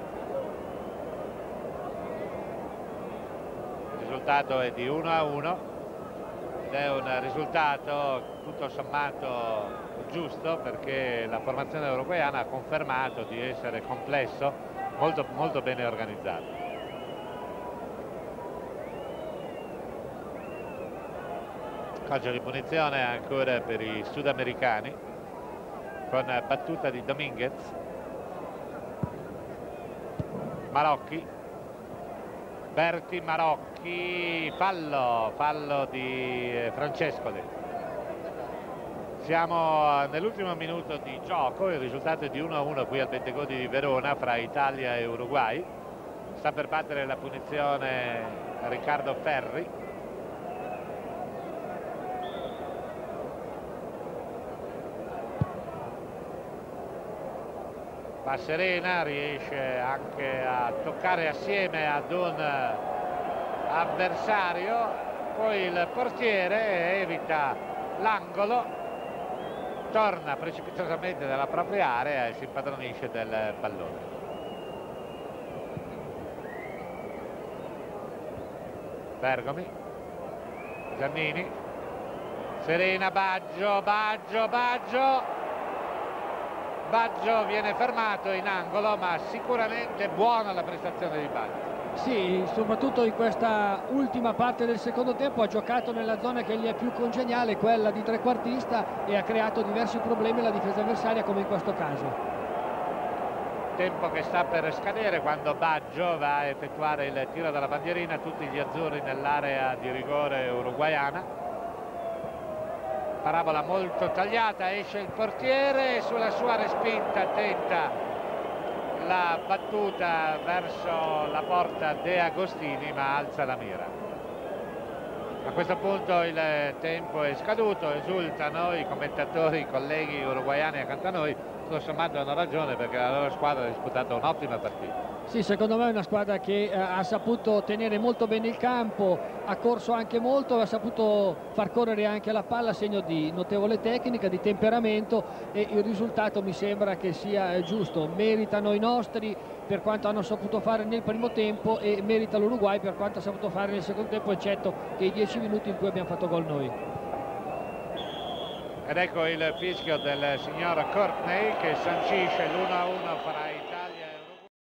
Il risultato è di uno a uno ed è un risultato tutto sommato giusto perché la formazione uruguaiana ha confermato di essere complesso, molto, molto bene organizzato. Calcio di punizione ancora per i sudamericani con battuta di Dominguez. Marocchi, Berti, Marocchi, fallo, fallo di Francescoli. Siamo nell'ultimo minuto di gioco, il risultato è di uno a uno qui al Bentegodi di Verona fra Italia e Uruguay. Sta per battere la punizione Riccardo Ferri. Va Serena, riesce anche a toccare assieme ad un avversario, poi il portiere evita l'angolo, torna precipitosamente dalla propria area e si impadronisce del pallone. Bergomi, Giannini, Serena, Baggio, Baggio, Baggio. Baggio viene fermato in angolo, ma sicuramente buona la prestazione di Baggio. Sì, soprattutto in questa ultima parte del secondo tempo ha giocato nella zona che gli è più congeniale, quella di trequartista, e ha creato diversi problemi alla difesa avversaria come in questo caso. Tempo che sta per scadere quando Baggio va a effettuare il tiro dalla bandierina, tutti gli azzurri nell'area di rigore uruguaiana. parabola molto tagliata, esce il portiere, sulla sua respinta tenta la battuta verso la porta De Agostini, ma alza la mira. A questo punto il tempo è scaduto, esultano i commentatori, i colleghi uruguaiani accanto a noi. Tutto sommato hanno ragione, perché la loro squadra ha disputato un'ottima partita. Sì, secondo me è una squadra che eh, ha saputo tenere molto bene il campo, ha corso anche molto, ha saputo far correre anche la palla, segno di notevole tecnica, di temperamento, e il risultato mi sembra che sia eh, giusto. Meritano i nostri per quanto hanno saputo fare nel primo tempo e merita l'Uruguay per quanto ha saputo fare nel secondo tempo, eccetto che i dieci minuti in cui abbiamo fatto gol noi. Ed ecco il fischio del signor Courtney che sancisce l'uno a uno fra Italia